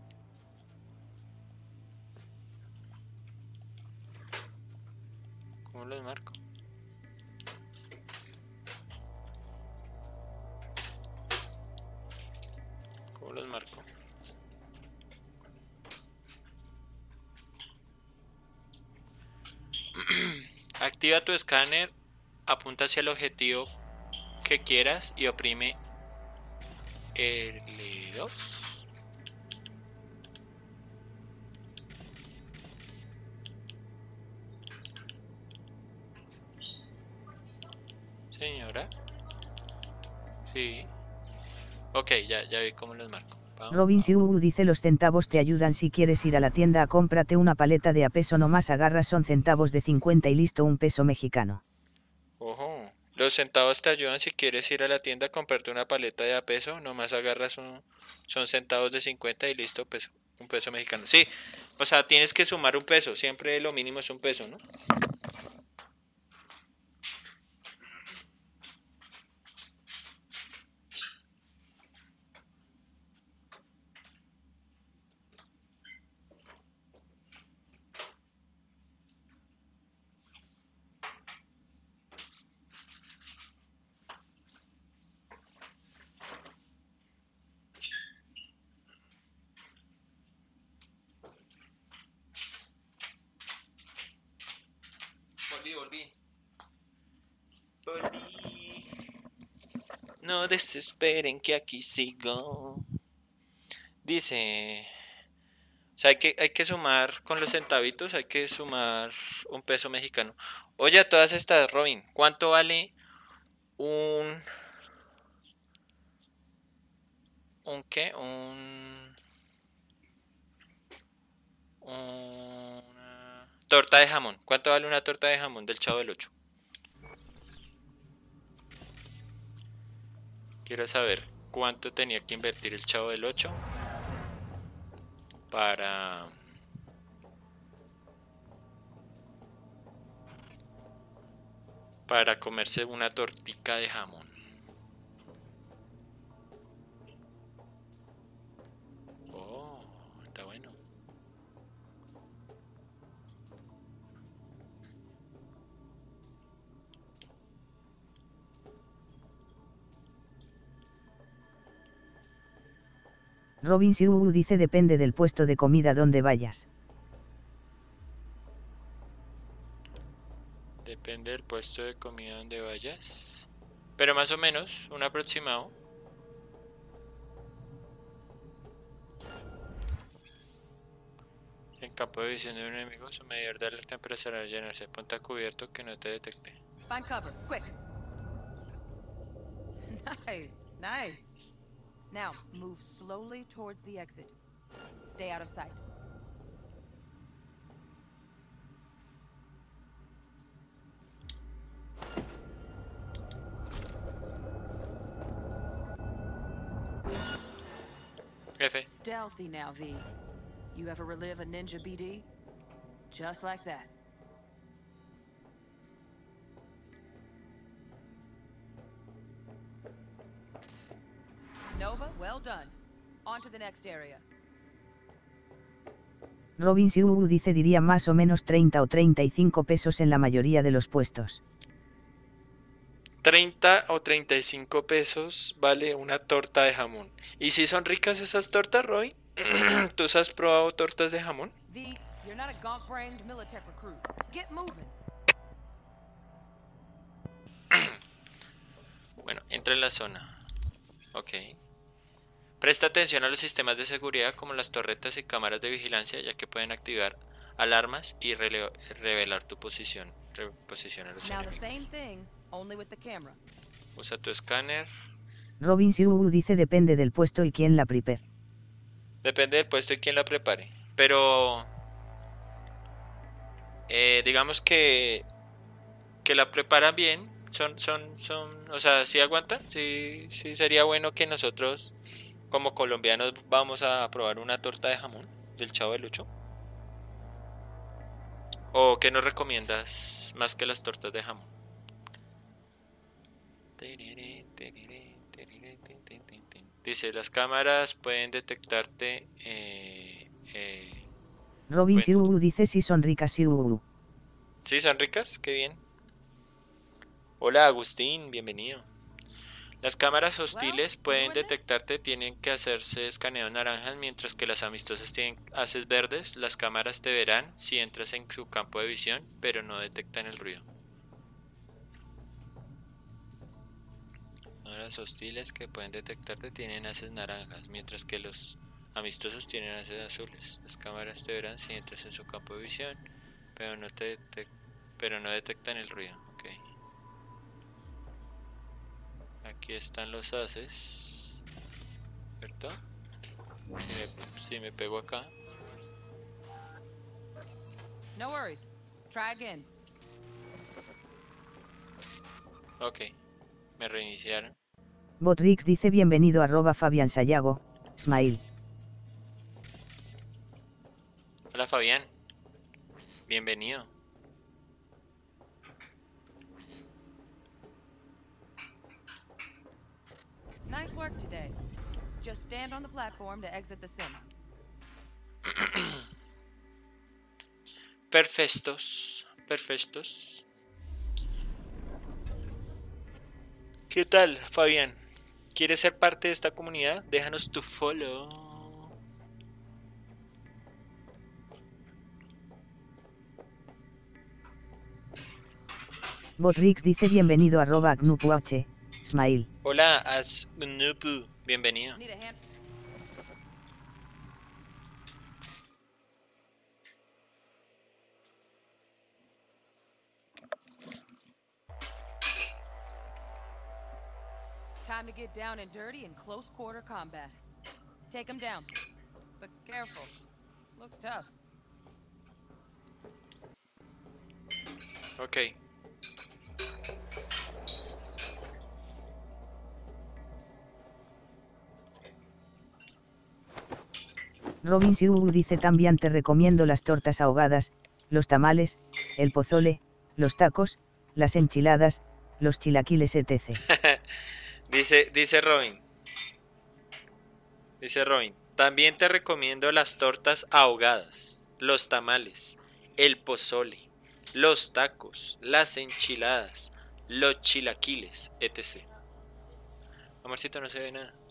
¿Cómo los marco? ¿Cómo los marco? Activa tu escáner, apunta hacia el objetivo que quieras y oprime L dos. Señora. Sí. Ok, ya, ya vi cómo los marco. Vamos. Robin Siu dice los centavos te ayudan si quieres ir a la tienda a cómprate una paleta de a peso nomás agarras son centavos de cincuenta y listo un peso mexicano. Ojo. Los centavos te ayudan si quieres ir a la tienda a comprarte una paleta de a peso, nomás agarras un, son centavos de cincuenta y listo, peso, un peso mexicano. Sí, o sea, tienes que sumar un peso, siempre lo mínimo es un peso, ¿no? Volví, volví. Volví. No desesperen que aquí sigo. Dice... O sea, hay que, hay que sumar con los centavitos, hay que sumar un peso mexicano. Oye, a todas estas, Robin, ¿cuánto vale un... ¿Un qué? Un... Una torta de jamón. ¿Cuánto vale una torta de jamón del Chavo del Ocho? Quiero saber cuánto tenía que invertir el Chavo del Ocho para... para comerse una tortica de jamón. Oh, está bueno. Robin Siu dice depende del puesto de comida donde vayas. Depende del puesto de comida donde vayas. Pero más o menos, un aproximado. En campo de visión de un enemigo, su medidor de alerta empezará a llenarse. Ponte a cubierto que no te detecte. Find cover, quick. Nice, nice. Now, move slowly towards the exit. Stay out of sight. F. Stealthy now, V. You ever relive a ninja B D? Just like that. Nova, well done. On to the next area. Robin Siu dice diría más o menos treinta o treinta y cinco pesos en la mayoría de los puestos. treinta o treinta y cinco pesos vale una torta de jamón. ¿Y si son ricas esas tortas, Roy? ¿Tú has probado tortas de jamón? V, you're not a gaunt-brained Militech recruit. Get moving. Bueno, entra en la zona. Ok. Presta atención a los sistemas de seguridad como las torretas y cámaras de vigilancia, ya que pueden activar alarmas y rele- revelar tu posición. Reposición a los Now the enemigos. same thing, only with the camera. Usa tu escáner. Robin Siu dice depende del puesto y quién la prepare. Depende del puesto y quién la prepare. Pero... Eh, digamos que... Que la preparan bien. Son, son, son... O sea, ¿sí aguanta? Sí, sí sería bueno que nosotros, como colombianos, vamos a probar una torta de jamón del Chavo del Ocho. ¿O qué nos recomiendas más que las tortas de jamón? Dice, las cámaras pueden detectarte. Eh, eh, Robin bueno. Siu dice si son ricas Siu. ¿Sí son ricas? Qué bien. Hola Agustín, bienvenido. Las cámaras hostiles pueden detectarte, tienen que hacerse escaneos naranjas, mientras que las amistosas tienen haces verdes. Las cámaras te verán si entras en su campo de visión, pero no detectan el ruido. Cámaras hostiles que pueden detectarte tienen haces naranjas, mientras que los amistosos tienen haces azules. Las cámaras te verán si entras en su campo de visión, pero no te detec- pero no detectan el ruido. Okay. Aquí están los haces, ¿cierto? Si me, si me pego acá. No worries. Try again. Ok, me reiniciaron. Botrix dice bienvenido arroba Fabián Sayago, Smile. Hola Fabián, bienvenido. Nice work today. Just stand on the platform to exit the sim. Perfectos, perfectos. ¿Qué tal, Fabián? ¿Quieres ser parte de esta comunidad? Déjanos tu follow. Botrix dice bienvenido arroba Agnupuh, Smile. Hola, Asnupu, bienvenido. Need a hand. Time to get down and dirty in close quarter combat. Take him down. But careful. Looks tough. Ok. Robin Siu dice también te recomiendo las tortas ahogadas, los tamales, el pozole, los tacos, las enchiladas, los chilaquiles etcétera. dice, dice Robin. Dice Robin. También te recomiendo las tortas ahogadas, los tamales, el pozole, los tacos, las enchiladas, los chilaquiles, etcétera. Amorcito, no se ve nada.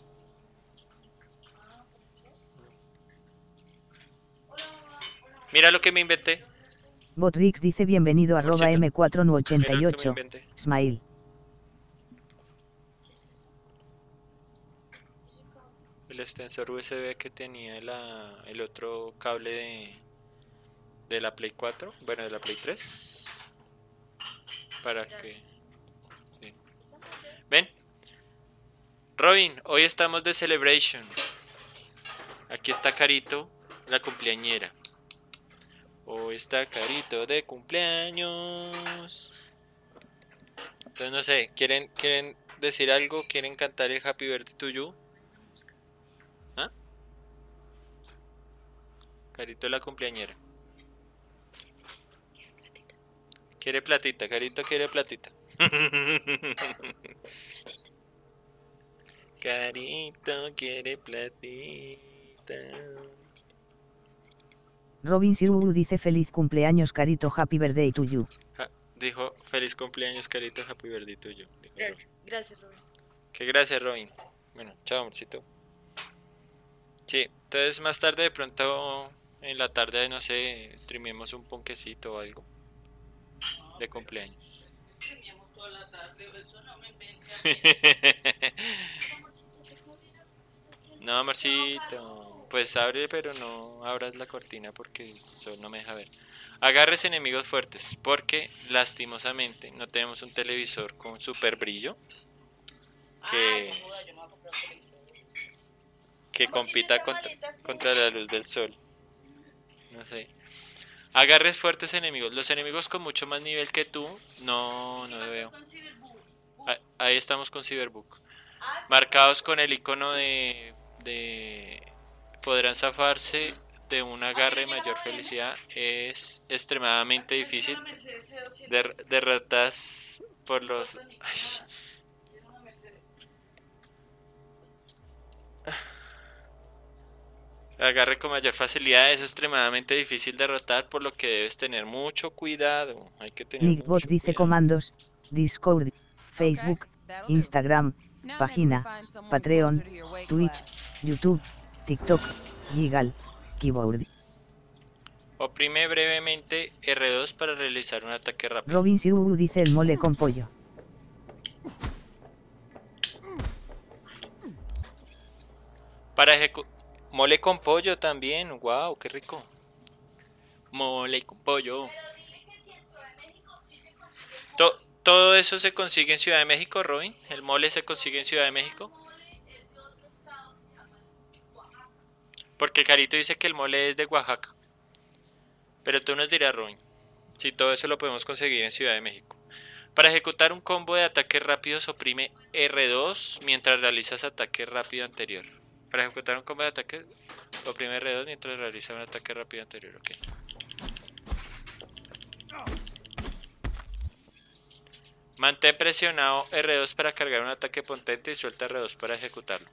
Mira lo que me inventé. Botrix dice bienvenido arroba M cuatro N ochenta y ocho, Smile. El extensor U S B que tenía la, el otro cable de, de la Play cuatro, bueno, de la Play tres. Para que... Sí. ¿Ven? Robin, hoy estamos de celebration. Aquí está Carito, la cumpleañera. Hoy está Carito de cumpleaños. Entonces no sé, ¿quieren, quieren decir algo? ¿Quieren cantar el Happy Birthday to you? ¿Ah? Carito la cumpleañera. Quiere platita, Carito quiere platita. Carito quiere platita. Robin Siu dice feliz cumpleaños Carito, happy birthday to you. Ja, dijo, fel feliz cumpleaños, Carito. Happy birthday tuyo. Gracias, gracias, Robin. Que gracias, Robin. Bueno, chao, amorcito. Sí, entonces más tarde de pronto en la tarde, no sé, streamemos un ponquecito o algo de cumpleaños. Streamemos toda la tarde, eso no me venga. No, amorcito, pues abre, pero no abras la cortina porque eso no me deja ver. Agarres enemigos fuertes, porque lastimosamente no tenemos un televisor con super brillo que, que compita contra, contra la luz del sol. No sé. Agarres fuertes enemigos. Los enemigos con mucho más nivel que tú, no, no lo veo. Ah, ahí estamos con Cyberbook. Marcados con el icono de, de podrán zafarse de un agarre mayor felicidad. Es extremadamente difícil. Der, derrotas por los... Ay. Agarre con mayor facilidad es extremadamente difícil derrotar, por lo que debes tener mucho cuidado. Hay que tener Nickbot dice cuidado. comandos, Discord, Facebook, Instagram, página, Patreon, Twitch, YouTube, TikTok, Gigal, Keyboard. Oprime brevemente erre dos para realizar un ataque rápido. Robin Siu dice el mole con pollo. Para ejecutar... Mole con pollo también, wow, qué rico. Mole con pollo. To todo eso se consigue en Ciudad de México, Robin. El mole se consigue en Ciudad de México. Porque Carito dice que el mole es de Oaxaca. Pero tú nos dirás, Robin, si todo eso lo podemos conseguir en Ciudad de México. Para ejecutar un combo de ataques rápidos, oprime erre dos mientras realizas ataque rápido anterior. Para ejecutar un combo de ataque, oprime erre dos mientras realiza un ataque rápido anterior. Ok. Mantén presionado erre dos para cargar un ataque potente y suelta erre dos para ejecutarlo.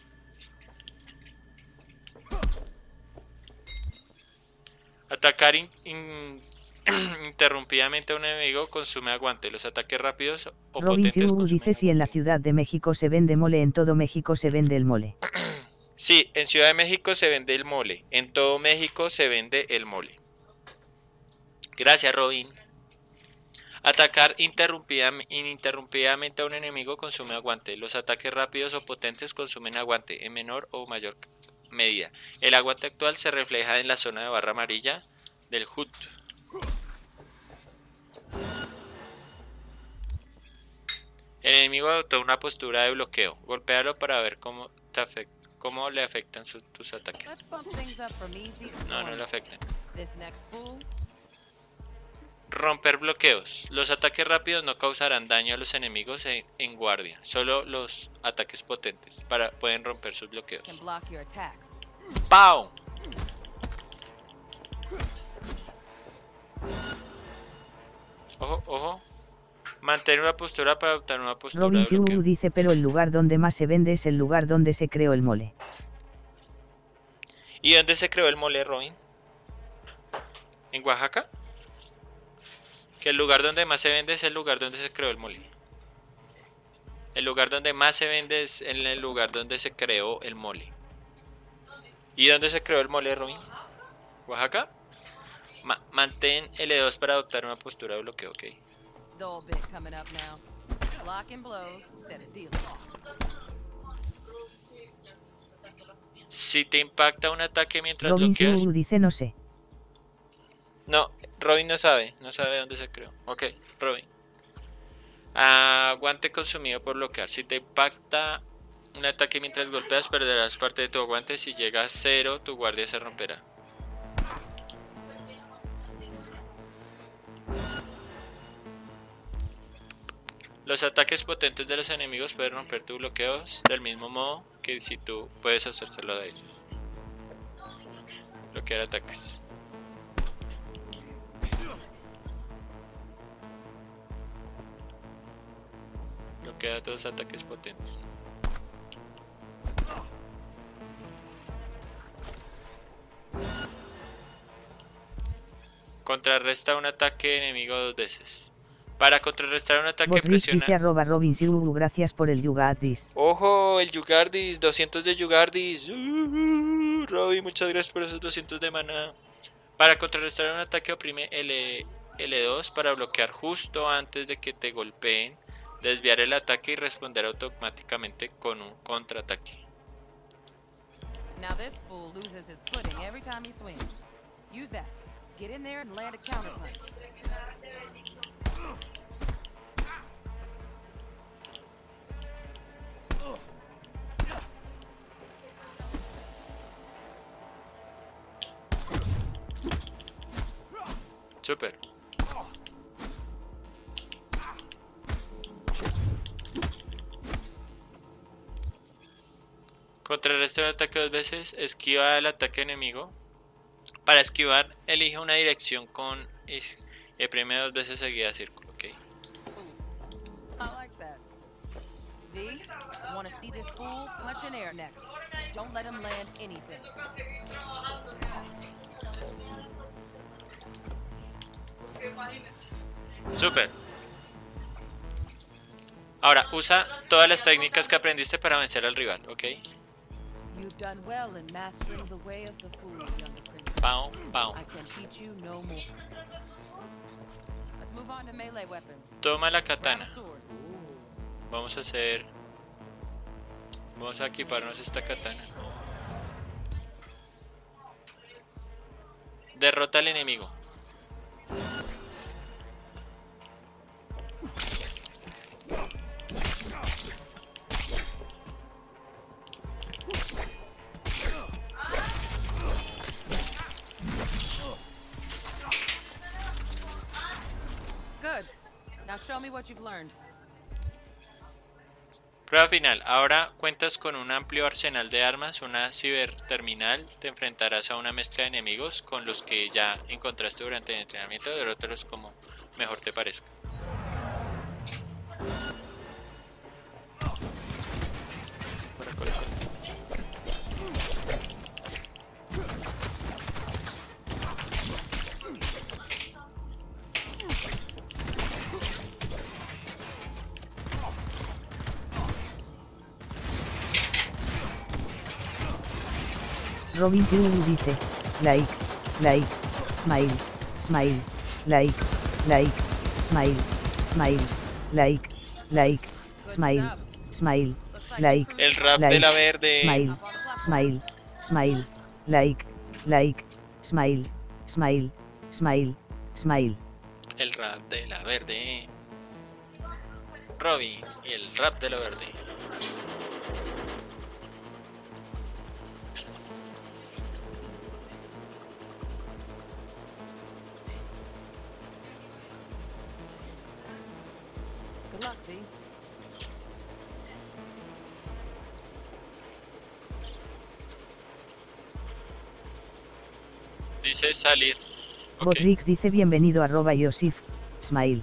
Atacar in, in, interrumpidamente a un enemigo consume aguante. Los ataques rápidos o Robin potentes Siu consumen dice si en la Ciudad de México se vende mole, en todo México se vende el mole. Sí, en Ciudad de México se vende el mole. En todo México se vende el mole. Gracias, Robin. Atacar ininterrumpidamente a un enemigo consume aguante. Los ataques rápidos o potentes consumen aguante en menor o mayor medida. El aguante actual se refleja en la zona de barra amarilla del H U D. El enemigo adoptó una postura de bloqueo. Golpéalo para ver cómo te afecta. ¿Cómo le afectan su, tus ataques? No, no le afectan. Romper bloqueos. Los ataques rápidos no causarán daño a los enemigos en, en guardia. Solo los ataques potentes para, pueden romper sus bloqueos. ¡Pau! Ojo, ojo. Mantener una postura para adoptar una postura Robin de bloqueo. Siu dice pero el lugar donde más se vende es el lugar donde se creó el mole. ¿Y dónde se creó el mole, Robin? ¿En Oaxaca? Que el lugar donde más se vende es el lugar donde se creó el mole. El lugar donde más se vende es en el lugar donde se creó el mole. ¿Y dónde se creó el mole, Robin? ¿Oaxaca? Ma mantén ele dos para adoptar una postura de bloqueo, ok. Si te impacta un ataque mientras Robin bloqueas... Siu dice no sé. No, Robin no sabe, no sabe dónde se creó. Ok, Robin. Aguante consumido por bloquear. Si te impacta un ataque mientras golpeas, perderás parte de tu aguante. Si llega a cero, tu guardia se romperá. Los ataques potentes de los enemigos pueden romper tus bloqueos del mismo modo que si tú puedes hacérselo a ellos. Bloquear ataques. Bloquea todos los ataques potentes. Contrarresta un ataque enemigo dos veces. Para contrarrestar un ataque Botrix dice presiona... arroba Robin Siu, gracias por el Yugadis. ¡Ojo! El Yugardis, doscientos de Yugardis. Uh, Robin, muchas gracias por esos doscientos de maná. Para contrarrestar un ataque oprime L, L dos para bloquear justo antes de que te golpeen, desviar el ataque y responder automáticamente con un contraataque. Now this fool loses his footing every time he swings. Use that. Get in there and land a counter punch. Super. Contrarresta el ataque dos veces. Esquiva el ataque enemigo. Para esquivar, elige una dirección con y premia dos veces seguida círculo. Ok. I like that. V, want to see this fool punch in air next. Don't let him land anything. Super. Ahora, usa todas las técnicas que aprendiste para vencer al rival, ¿ok? You've done well in mastering the way of the fool, younger prince. Pau, pau. I can teach you no more. Let's move on to melee weapons. Toma la katana. Vamos a hacer... Vamos a equiparnos esta katana. Derrota al enemigo. Good. Now show me what you've learned. Prueba final. Ahora cuentas con un amplio arsenal de armas, una ciberterminal. Te enfrentarás a una mezcla de enemigos con los que ya encontraste durante el entrenamiento. Derrótalos como mejor te parezca. Por acá, por acá. Robin Siu dice, like, like, smile, smile, like, like, smile, smile, like, like, smile, smile, like, El rap like, de la verde. smile, smile, smile, like, like, smile, smile, smile, smile. El rap de la verde. Robin y el rap de la verde. Good luck, V. Dice salir. Ok. Botrix dice bienvenido arroba Yosif, smile.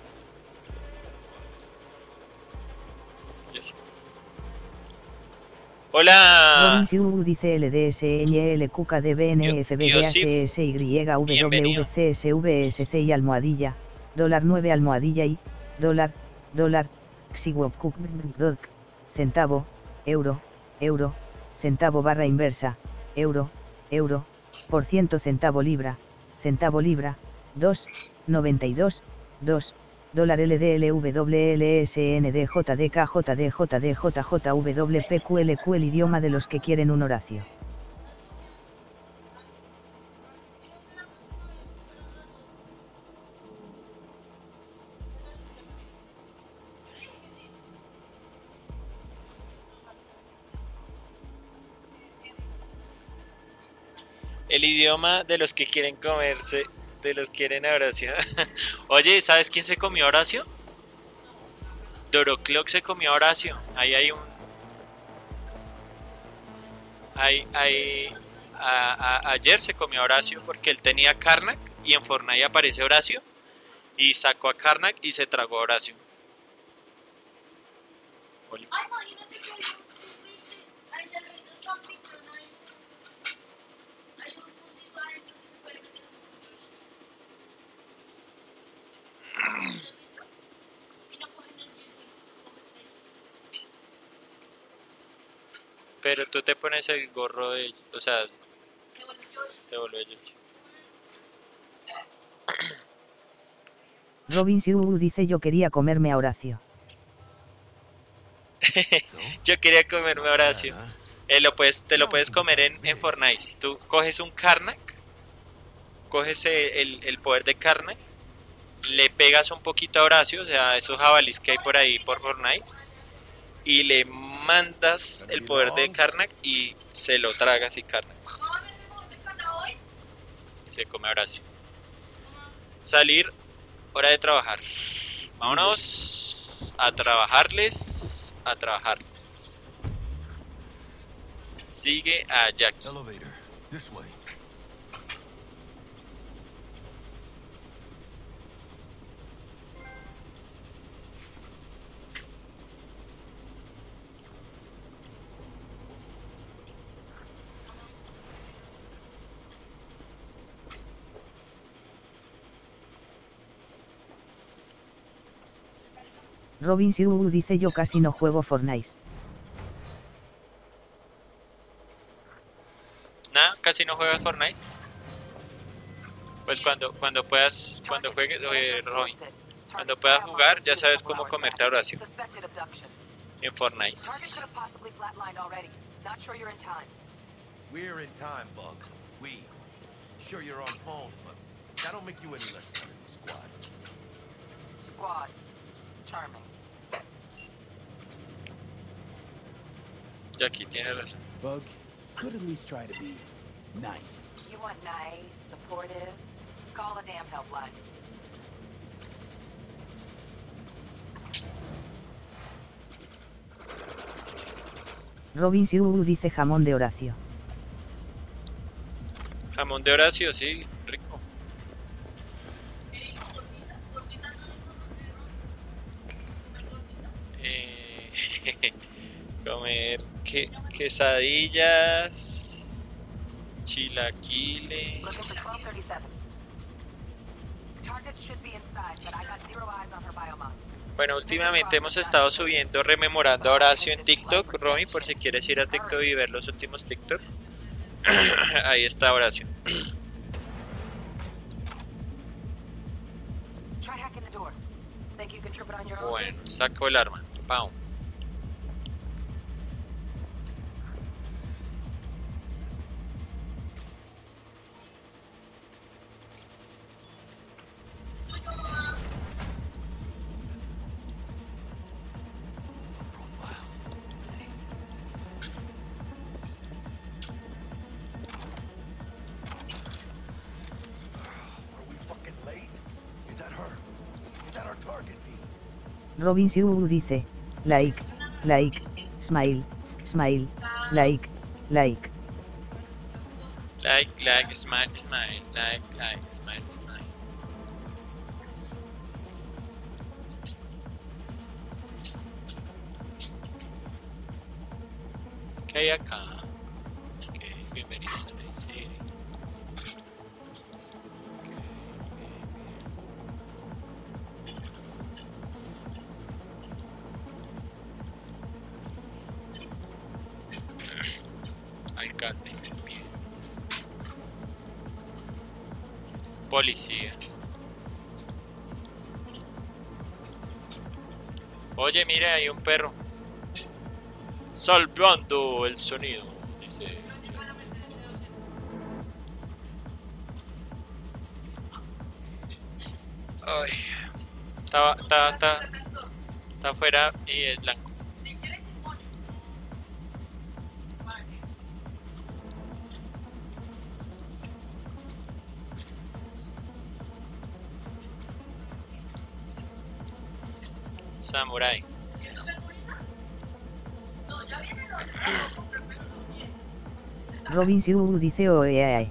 Hola. Robin Siu dice L D S N L Q K D B N F B D H S Y W W C S V S C y almohadilla, dólar nueve almohadilla y, dólar, dólar, Xiwopkuk, dodk, centavo, euro, euro, centavo barra inversa, euro, euro, por ciento centavo libra, centavo libra, dos, noventa y dos, dos, dólar L D L W L S N D J D K J D J D J J W P Q L Q el idioma de los que quieren un Horacio. El idioma de los que quieren comerse, de los que quieren a Horacio. Oye, ¿sabes quién se comió a Horacio? Doroclock se comió a Horacio. Ahí hay un... Ahí, ahí... A, a, ayer se comió a Horacio porque él tenía Karnak y en Fortnite aparece Horacio y sacó a Karnak y se tragó a Horacio. Oli. Ay, imagínate que hay un viste, hay del reino Champi, pero no hay un... Hay un mundito adentro que se puede meter un... Pero tú te pones el gorro de... O sea... Te vuelve Yoshi. Robin Siu dice yo quería comerme a Horacio. Yo quería comerme a Horacio. Eh, lo puedes, te lo puedes comer en, en Fortnite. Tú coges un Karnak, coges el, el, el poder de Karnak, le pegas un poquito a Horacio, o sea, esos jabalís que hay por ahí por Fortnite, y le mandas el poder de Karnak y se lo tragas y Karnak. Y se come a Horacio. Salir, hora de trabajar. Vámonos a trabajarles, a trabajarles. Sigue a Jackie. Elevator, this way. Robin Siu dice yo casi no juego Fortnite. Nada, casi no juegas Fortnite. Pues cuando cuando puedas, cuando juegues, eh, Robin, cuando puedas jugar, ya sabes cómo comerte a Horacio en Fortnite. We're in time, Bug. We. Sure you're on phones, but that don't make you any less part of the squad. Squad. Charming. Jackie tiene razón. Bug could at least try to be nice. You want nice, supportive? Call the damn helpline. Robin Siu dice jamón de Horacio. Jamón de Horacio, sí, rico. Eh, comer que, quesadillas, chilaquiles. Bueno, últimamente hemos estado subiendo rememorando a Horacio en TikTok, Romy, por si quieres ir a TikTok y ver los últimos TikTok. Ahí está Horacio. Bueno, saco el arma. Pau. Robin Siu dice, like, like, smile, smile, like, like. Like, like, smile, smile, like, like, smile, smile. ¿Qué hay acá? Ok, bienvenidos a la serie. Alcalde, bien. Policía. Oye, mira, hay un perro. Salvando el sonido, dice. Ay. Está, está, está, está afuera y es blanco. Samurai. Robin Siu dice oeae.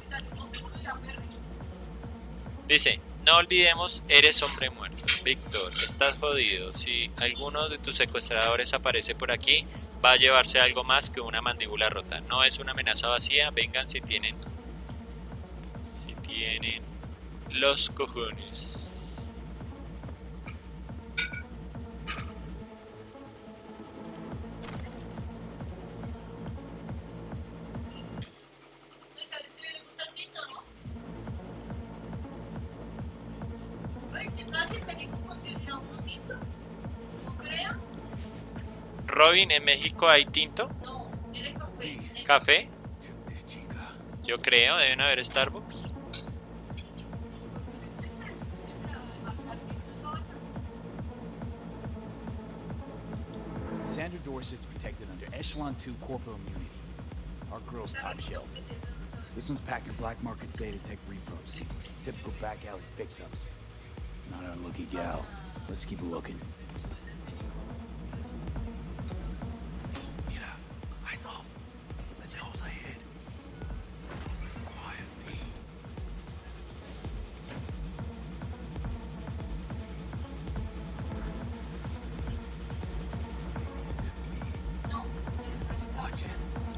Dice, no olvidemos, eres hombre muerto. Víctor, estás jodido. Si alguno de tus secuestradores aparece por aquí, va a llevarse algo más que una mandíbula rota. No es una amenaza vacía, vengan si tienen... Si tienen los cojones. Robin, ¿en México hay tinto? No, era café. ¿Café? Yo creo, deben haber Starbucks. Sandra Dorset's protected under Echelon two Corpo Immunity. Our girl's top shelf. This one's packing black market Zetatech repros. Typical back alley fix-ups. Not our lucky gal. Let's keep looking. Mira, I thought. Pendejos ahead. Quietly. Watching.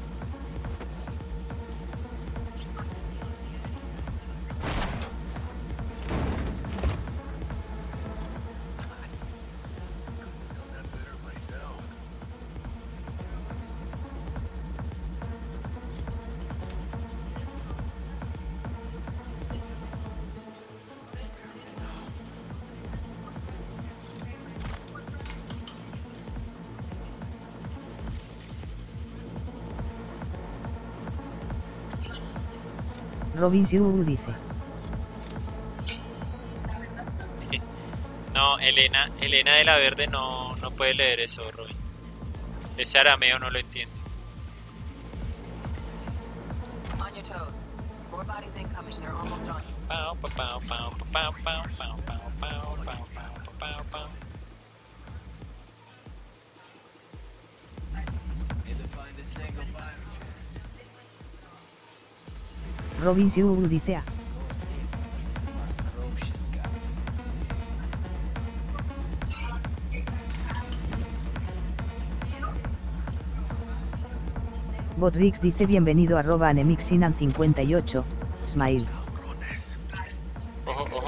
Robin Siu dice. No, Elena, Elena de la Verde no, no puede leer eso, Robin. Ese arameo no lo entiende. On your toes. More bodies incoming. They're almost on you. Pow, pow, pow, pow, pow, pow, pow, pow, pow, pow, pow, pow, pow. Robin Siu dice a. Botrix dice bienvenido arroba anemixinan cincuenta y ocho, smile. Ojo, ojo.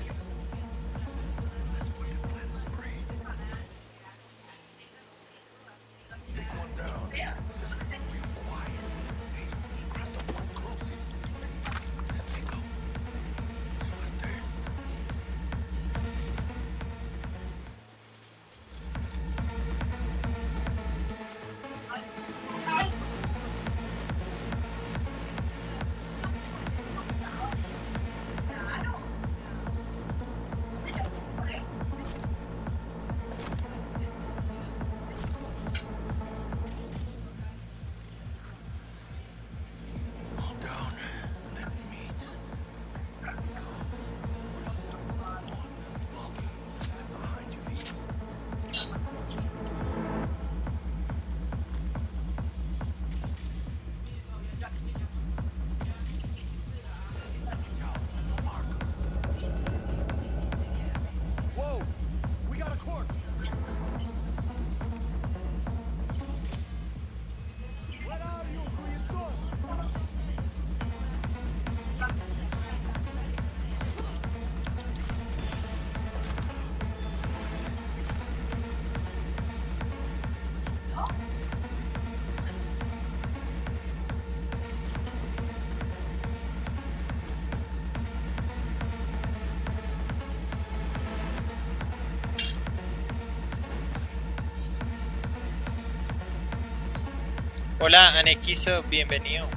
Hola, Anequiso, bienvenido.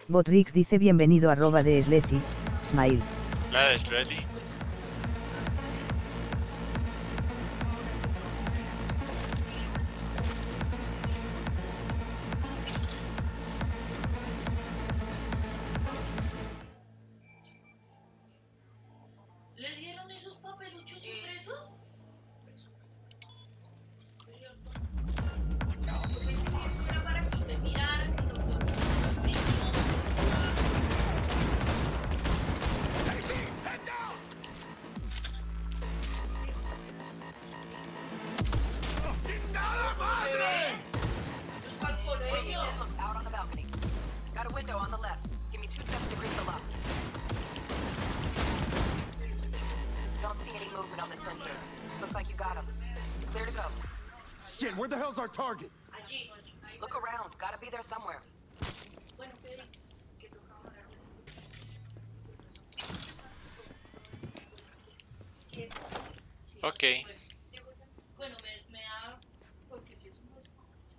Botrix dice bienvenido arroba de Sleti, smile. La de Sleti. ¿Le dieron esos papeluchos impresos? Pensé que eso era para que usted mirara que el doctor... Shit, where the hell's our target? Look around. Gotta be there somewhere. Okay. Bueno, me, me da... Porque si eso no es...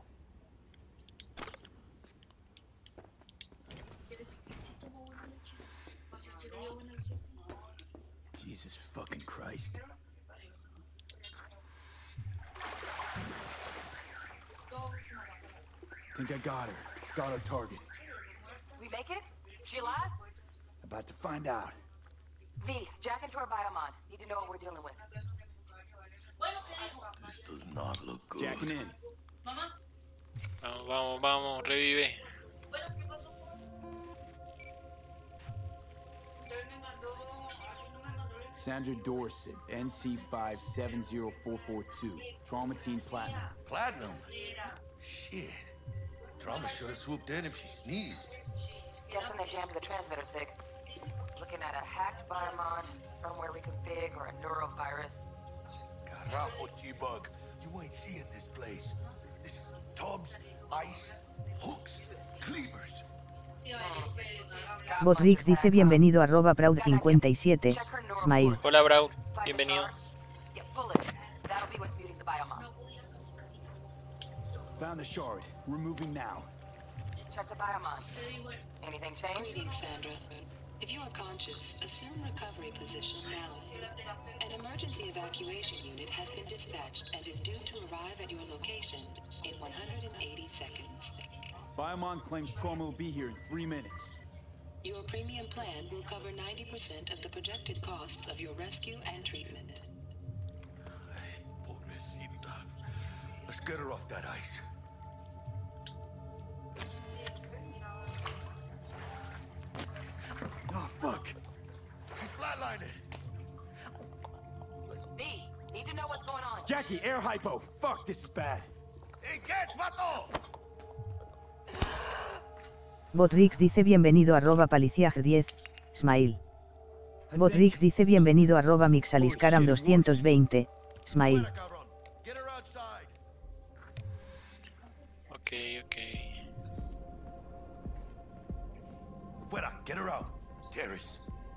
Jesus fucking Christ. Think I got her. Got our target. We make it? She alive? About to find out. V, jack into our biomon. Need to know what we're dealing with. This does not look good. Jacking in. Vamos, vamos, vamos, revive. Sandra Dorset, N C five seven zero four four two. Traumatine Platinum. Platinum? Shit. Trauma should have swooped in if she sneezed. Guessing they jammed the transmitter, Sig. Looking at a hacked biomon, firmware reconfig, or a neurovirus. Carajo, T-Bug. You ain't seeing this place. This is tubs, ice, hooks, cleavers. Botrix dice bienvenido arroba Proud cincuenta y siete, smile. Hola, Braud. Bienvenido. Found the shard. We're moving now. Check the biomon. Anything change? Greetings, Sandra. If you are conscious, assume recovery position now. An emergency evacuation unit has been dispatched and is due to arrive at your location in one hundred eighty seconds. Biomon claims trauma will be here in three minutes. Your premium plan will cover ninety percent of the projected costs of your rescue and treatment. Pobrecita. Let's get her off that ice. Oh, fuck. She's flatlining. V, need to know what's going on. Jackie, air hypo. Fuck, this is bad. Hey, catch, vato! Botrix dice bienvenido arroba Paliciag diez, smile. Botrix dice bienvenido arroba Mixaliscaram doscientos veinte, smile. Ok, ok. Fuera, get her out. Terrace.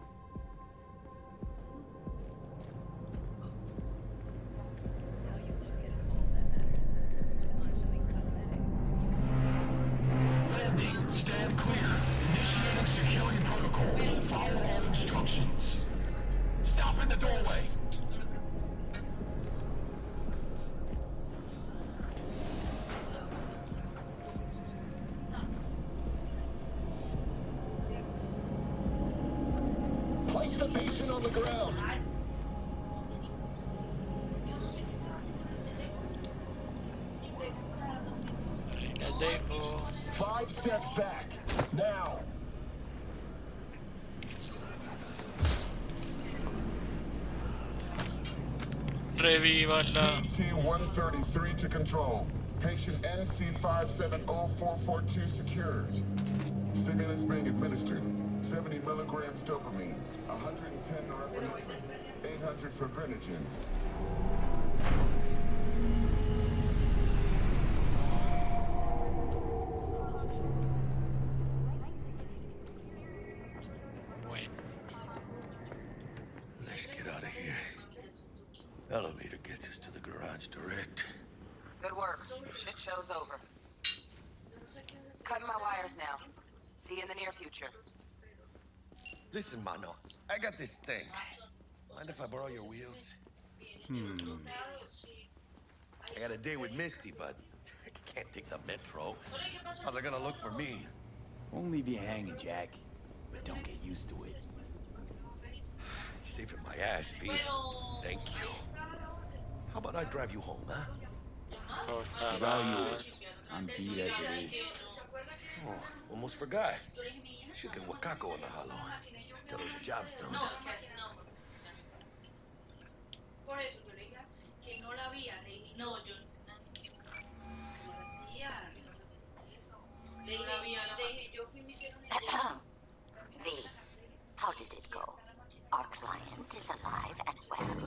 Landing, stand clear. Initiating security protocol. Follow all instructions. Stop in the doorway. Place the patient on the ground. Five steps back. Now. Revívanla. T one thirty-three to control. Patient N C five seven zero four four two secured. Stimulants being administered. seventy milligrams dopamine. one hundred ten norepinephrine. eight hundred fibrinogen. Let's get out of here. Elevator gets us to the garage direct. Good work. Shit show's over. Cutting my wires now. See you in the near future. Listen, Mano, I got this thing. Mind if I borrow your wheels? Hmm. I got a date with Misty, but I can't take the metro. How's it gonna look for me? Won't leave you hanging, Jack. But don't get used to it. You're saving my ass, V. Thank you. How about I drive you home, huh? It's all yours. I'm beat as it is. Oh, almost forgot. Should get Wakako on the hollow. Tell her the job's done. Por eso yo le dije que no la había, le dije, no, yo no lo hacía, eso. Le dije, le dije, yo fui, me hicieron el V, how did it go? Our client is alive and well.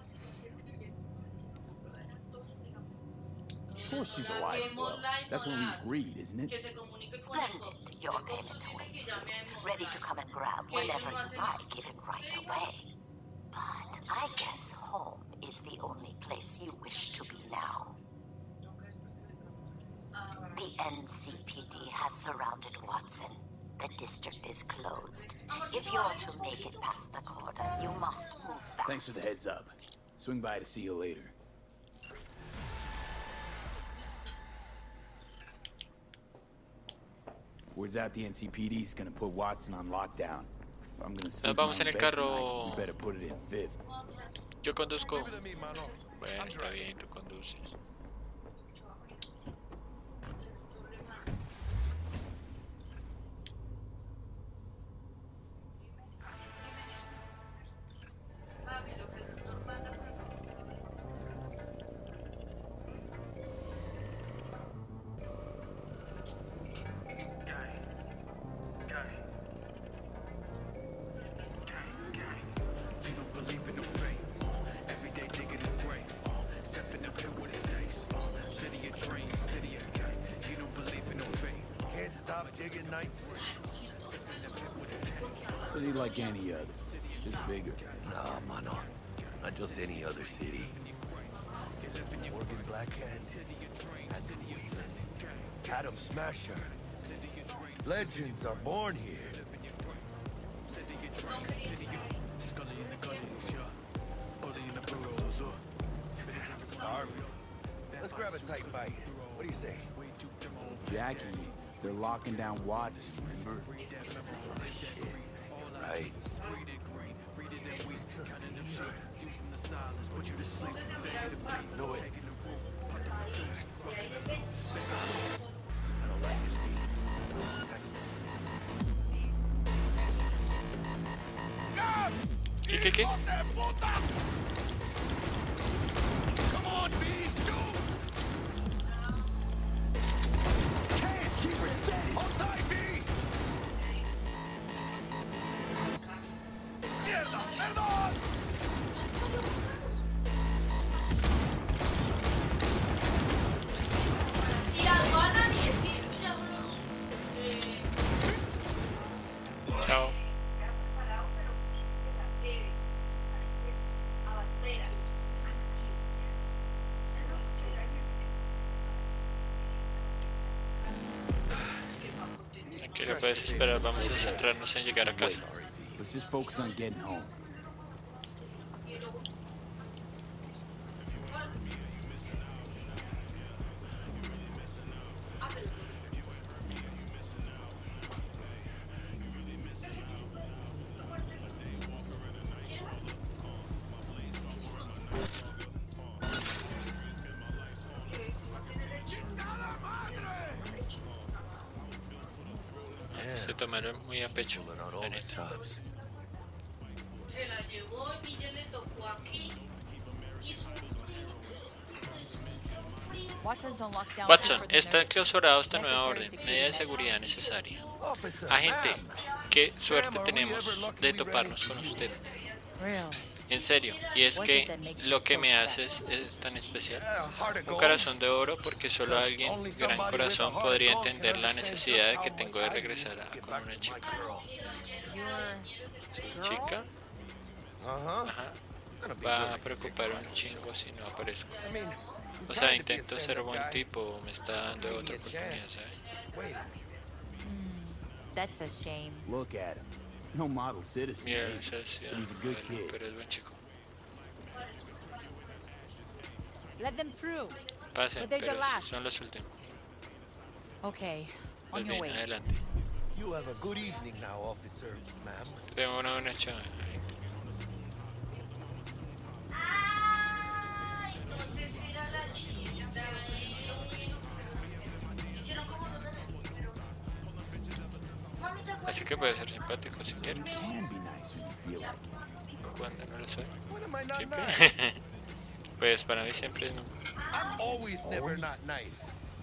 Of course she's alive and well. That's what we agreed, isn't it? Splendid. Your payment awaits you. Ready to come and grab whenever you like, even right away. But I guess home is the only place you wish to be now. The N C P D has surrounded Watson. The district is closed. If you're to make it past the cordon, you must move fast. Thanks for the heads up. Swing by to see you later. Word's out the N C P D is gonna put Watson on lockdown. I'm gonna sleep vamos in en el bed carro. tonight. We better put it in fifth. Yo conduzco. Bueno, está bien, tú conduces. City like any other, just bigger. Nah, mano. Not just any other city. Morgan Blackhand, Andy Whelan, Adam Smasher. Legends are born here. Starving. Let's grab a tight bite. What do you say? Jackie, they're locking down Watson, remember? Oh, shit. Right. Know it. I don't like this beat. ¿Qué, qué, qué? Come on, B, shoot! Can't keep her steady. Hold tight, B. Mierda, perdón. Y aduana ni decir, ya Chao. Tranquilo, puedes esperar, vamos a centrarnos en llegar a casa. Let's just focus on getting home. Se tomaron muy a pecho, la neta. se la llevó y Miguel le tocó aquí. Watson, está clausurado esta nueva orden. Medida de seguridad necesaria. Agente, qué suerte tenemos de toparnos con usted. En serio, y es que lo que me hace es, es tan especial. Un corazón de oro porque solo alguien gran corazón podría entender la necesidad de que tengo de regresar a, con una chica. ¿Su chica? Ajá. Va a preocupar un chingo si no aparezco. O sea, intento ser buen tipo, me está dando otra oportunidad, ¿sabes? That's a shame. Look at him. No model citizen. Mira, maybe, esa es, but he's a good kid. pero es buen chico. Let them through. Pasen, But they're the pero last. son los últimos. Okay, Pues on your bien, way. adelante. You have a good evening now, officer, ma'am. Tengo una buena chava. Ah, entonces era la chica. Hicieron como dos veces, pero... Mami, ¿te acuerdas? Así que puede ser simpático si quieres. Can be nice when you feel like it. Cuando no lo soy. When am I not Siempre. nice? Pues para mí siempre es nunca. I'm always never not nice.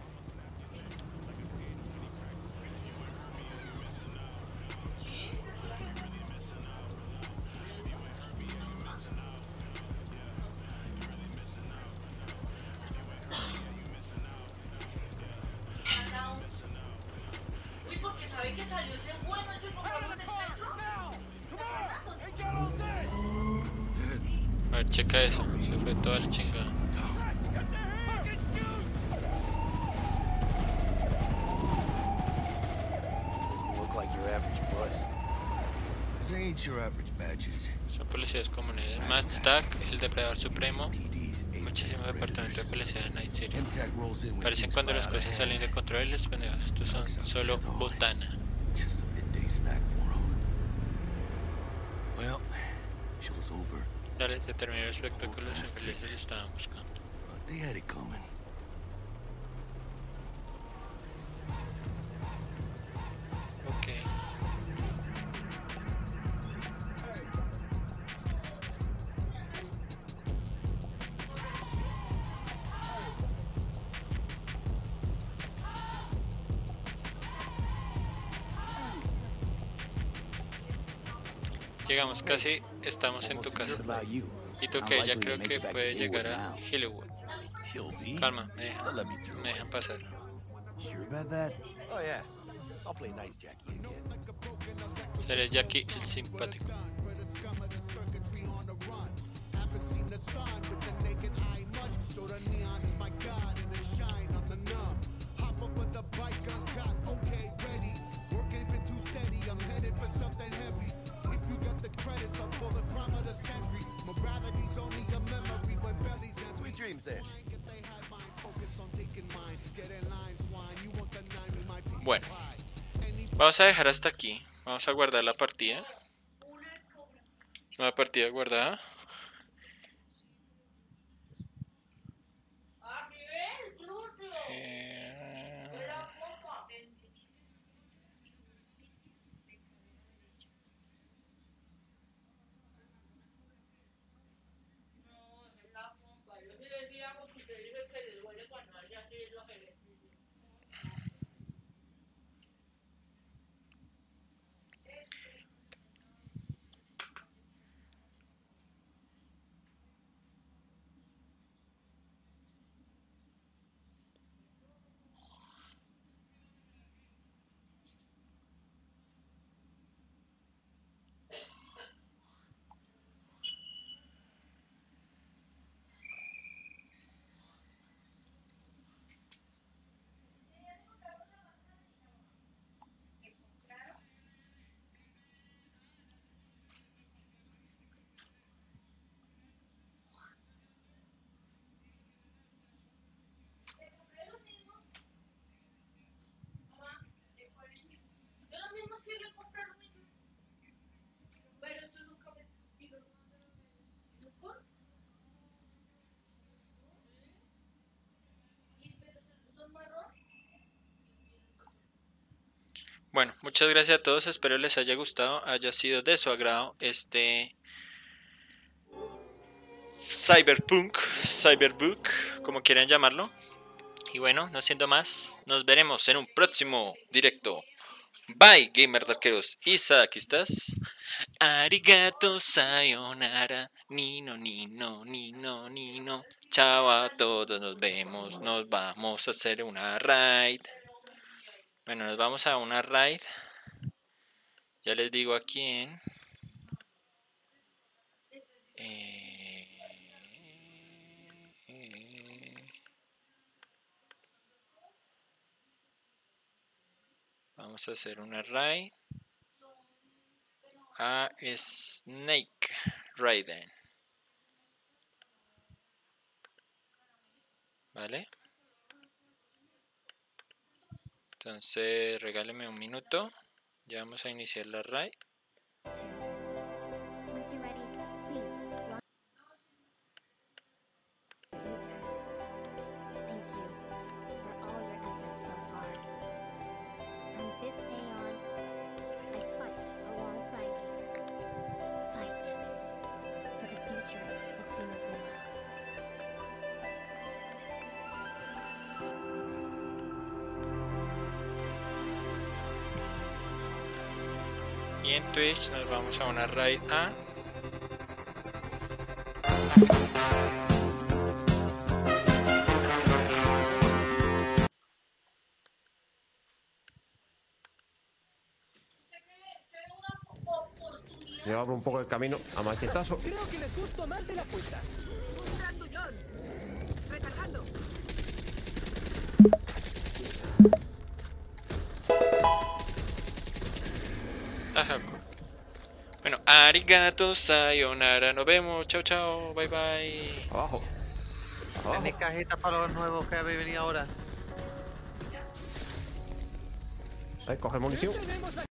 Uy, porque sabe que salió ese bueno y compramos en el centro. A ver, checa eso. Se fue toda la chingada. You look like your average bust. This ain't your average badges. Son policías comunes. Matt Stack, el depredador supremo. Muchísimos departamentos de policía de Night City. Parecen cuando las cosas salen de control y los pendejos. Estos son solo botana. Just a midday snack for him. Well, show's over. Dale, te terminó el espectáculo. Los infelices lo estaban buscando. But they had it coming. Ok. Llegamos casi, estamos en tu casa. Y tú que ya creo que puede llegar a Hollywood. Calma, me dejan, me dejan pasar. Sure about that? Oh yeah. I'll play nice Jackie again. Seré Jackie el simpático. Sweet dreams then. Bueno, vamos a dejar hasta aquí. Vamos a guardar la partida. Nueva partida guardada. Eh... Bueno, muchas gracias a todos, espero les haya gustado, haya sido de su agrado este Cyberpunk, Cyberbook, como quieran llamarlo. Y bueno, no siendo más, nos veremos en un próximo directo. Bye, gamer arqueros y sadakistas. Arigato sayonara, nino, nino, nino, nino. Chao a todos, nos vemos, nos vamos a hacer una raid. Bueno, nos vamos a una raid. Ya les digo a quién. Eh, eh, Vamos a hacer una raid a Snake Raiden. Vale. Entonces regáleme un minuto. Ya vamos a iniciar la raid. Y en Twitch nos vamos a una raid a Llevamos un poco el camino a machetazo. Creo que les gusta más de la puerta. Un grandullón. Recargando. Ajá. Bueno, arigato, sayonara, nos vemos, chao chao, bye bye. Abajo. Abajo. ¿Tenéis cajitas para los nuevos que habéis venido ahora? Ahí, coge munición.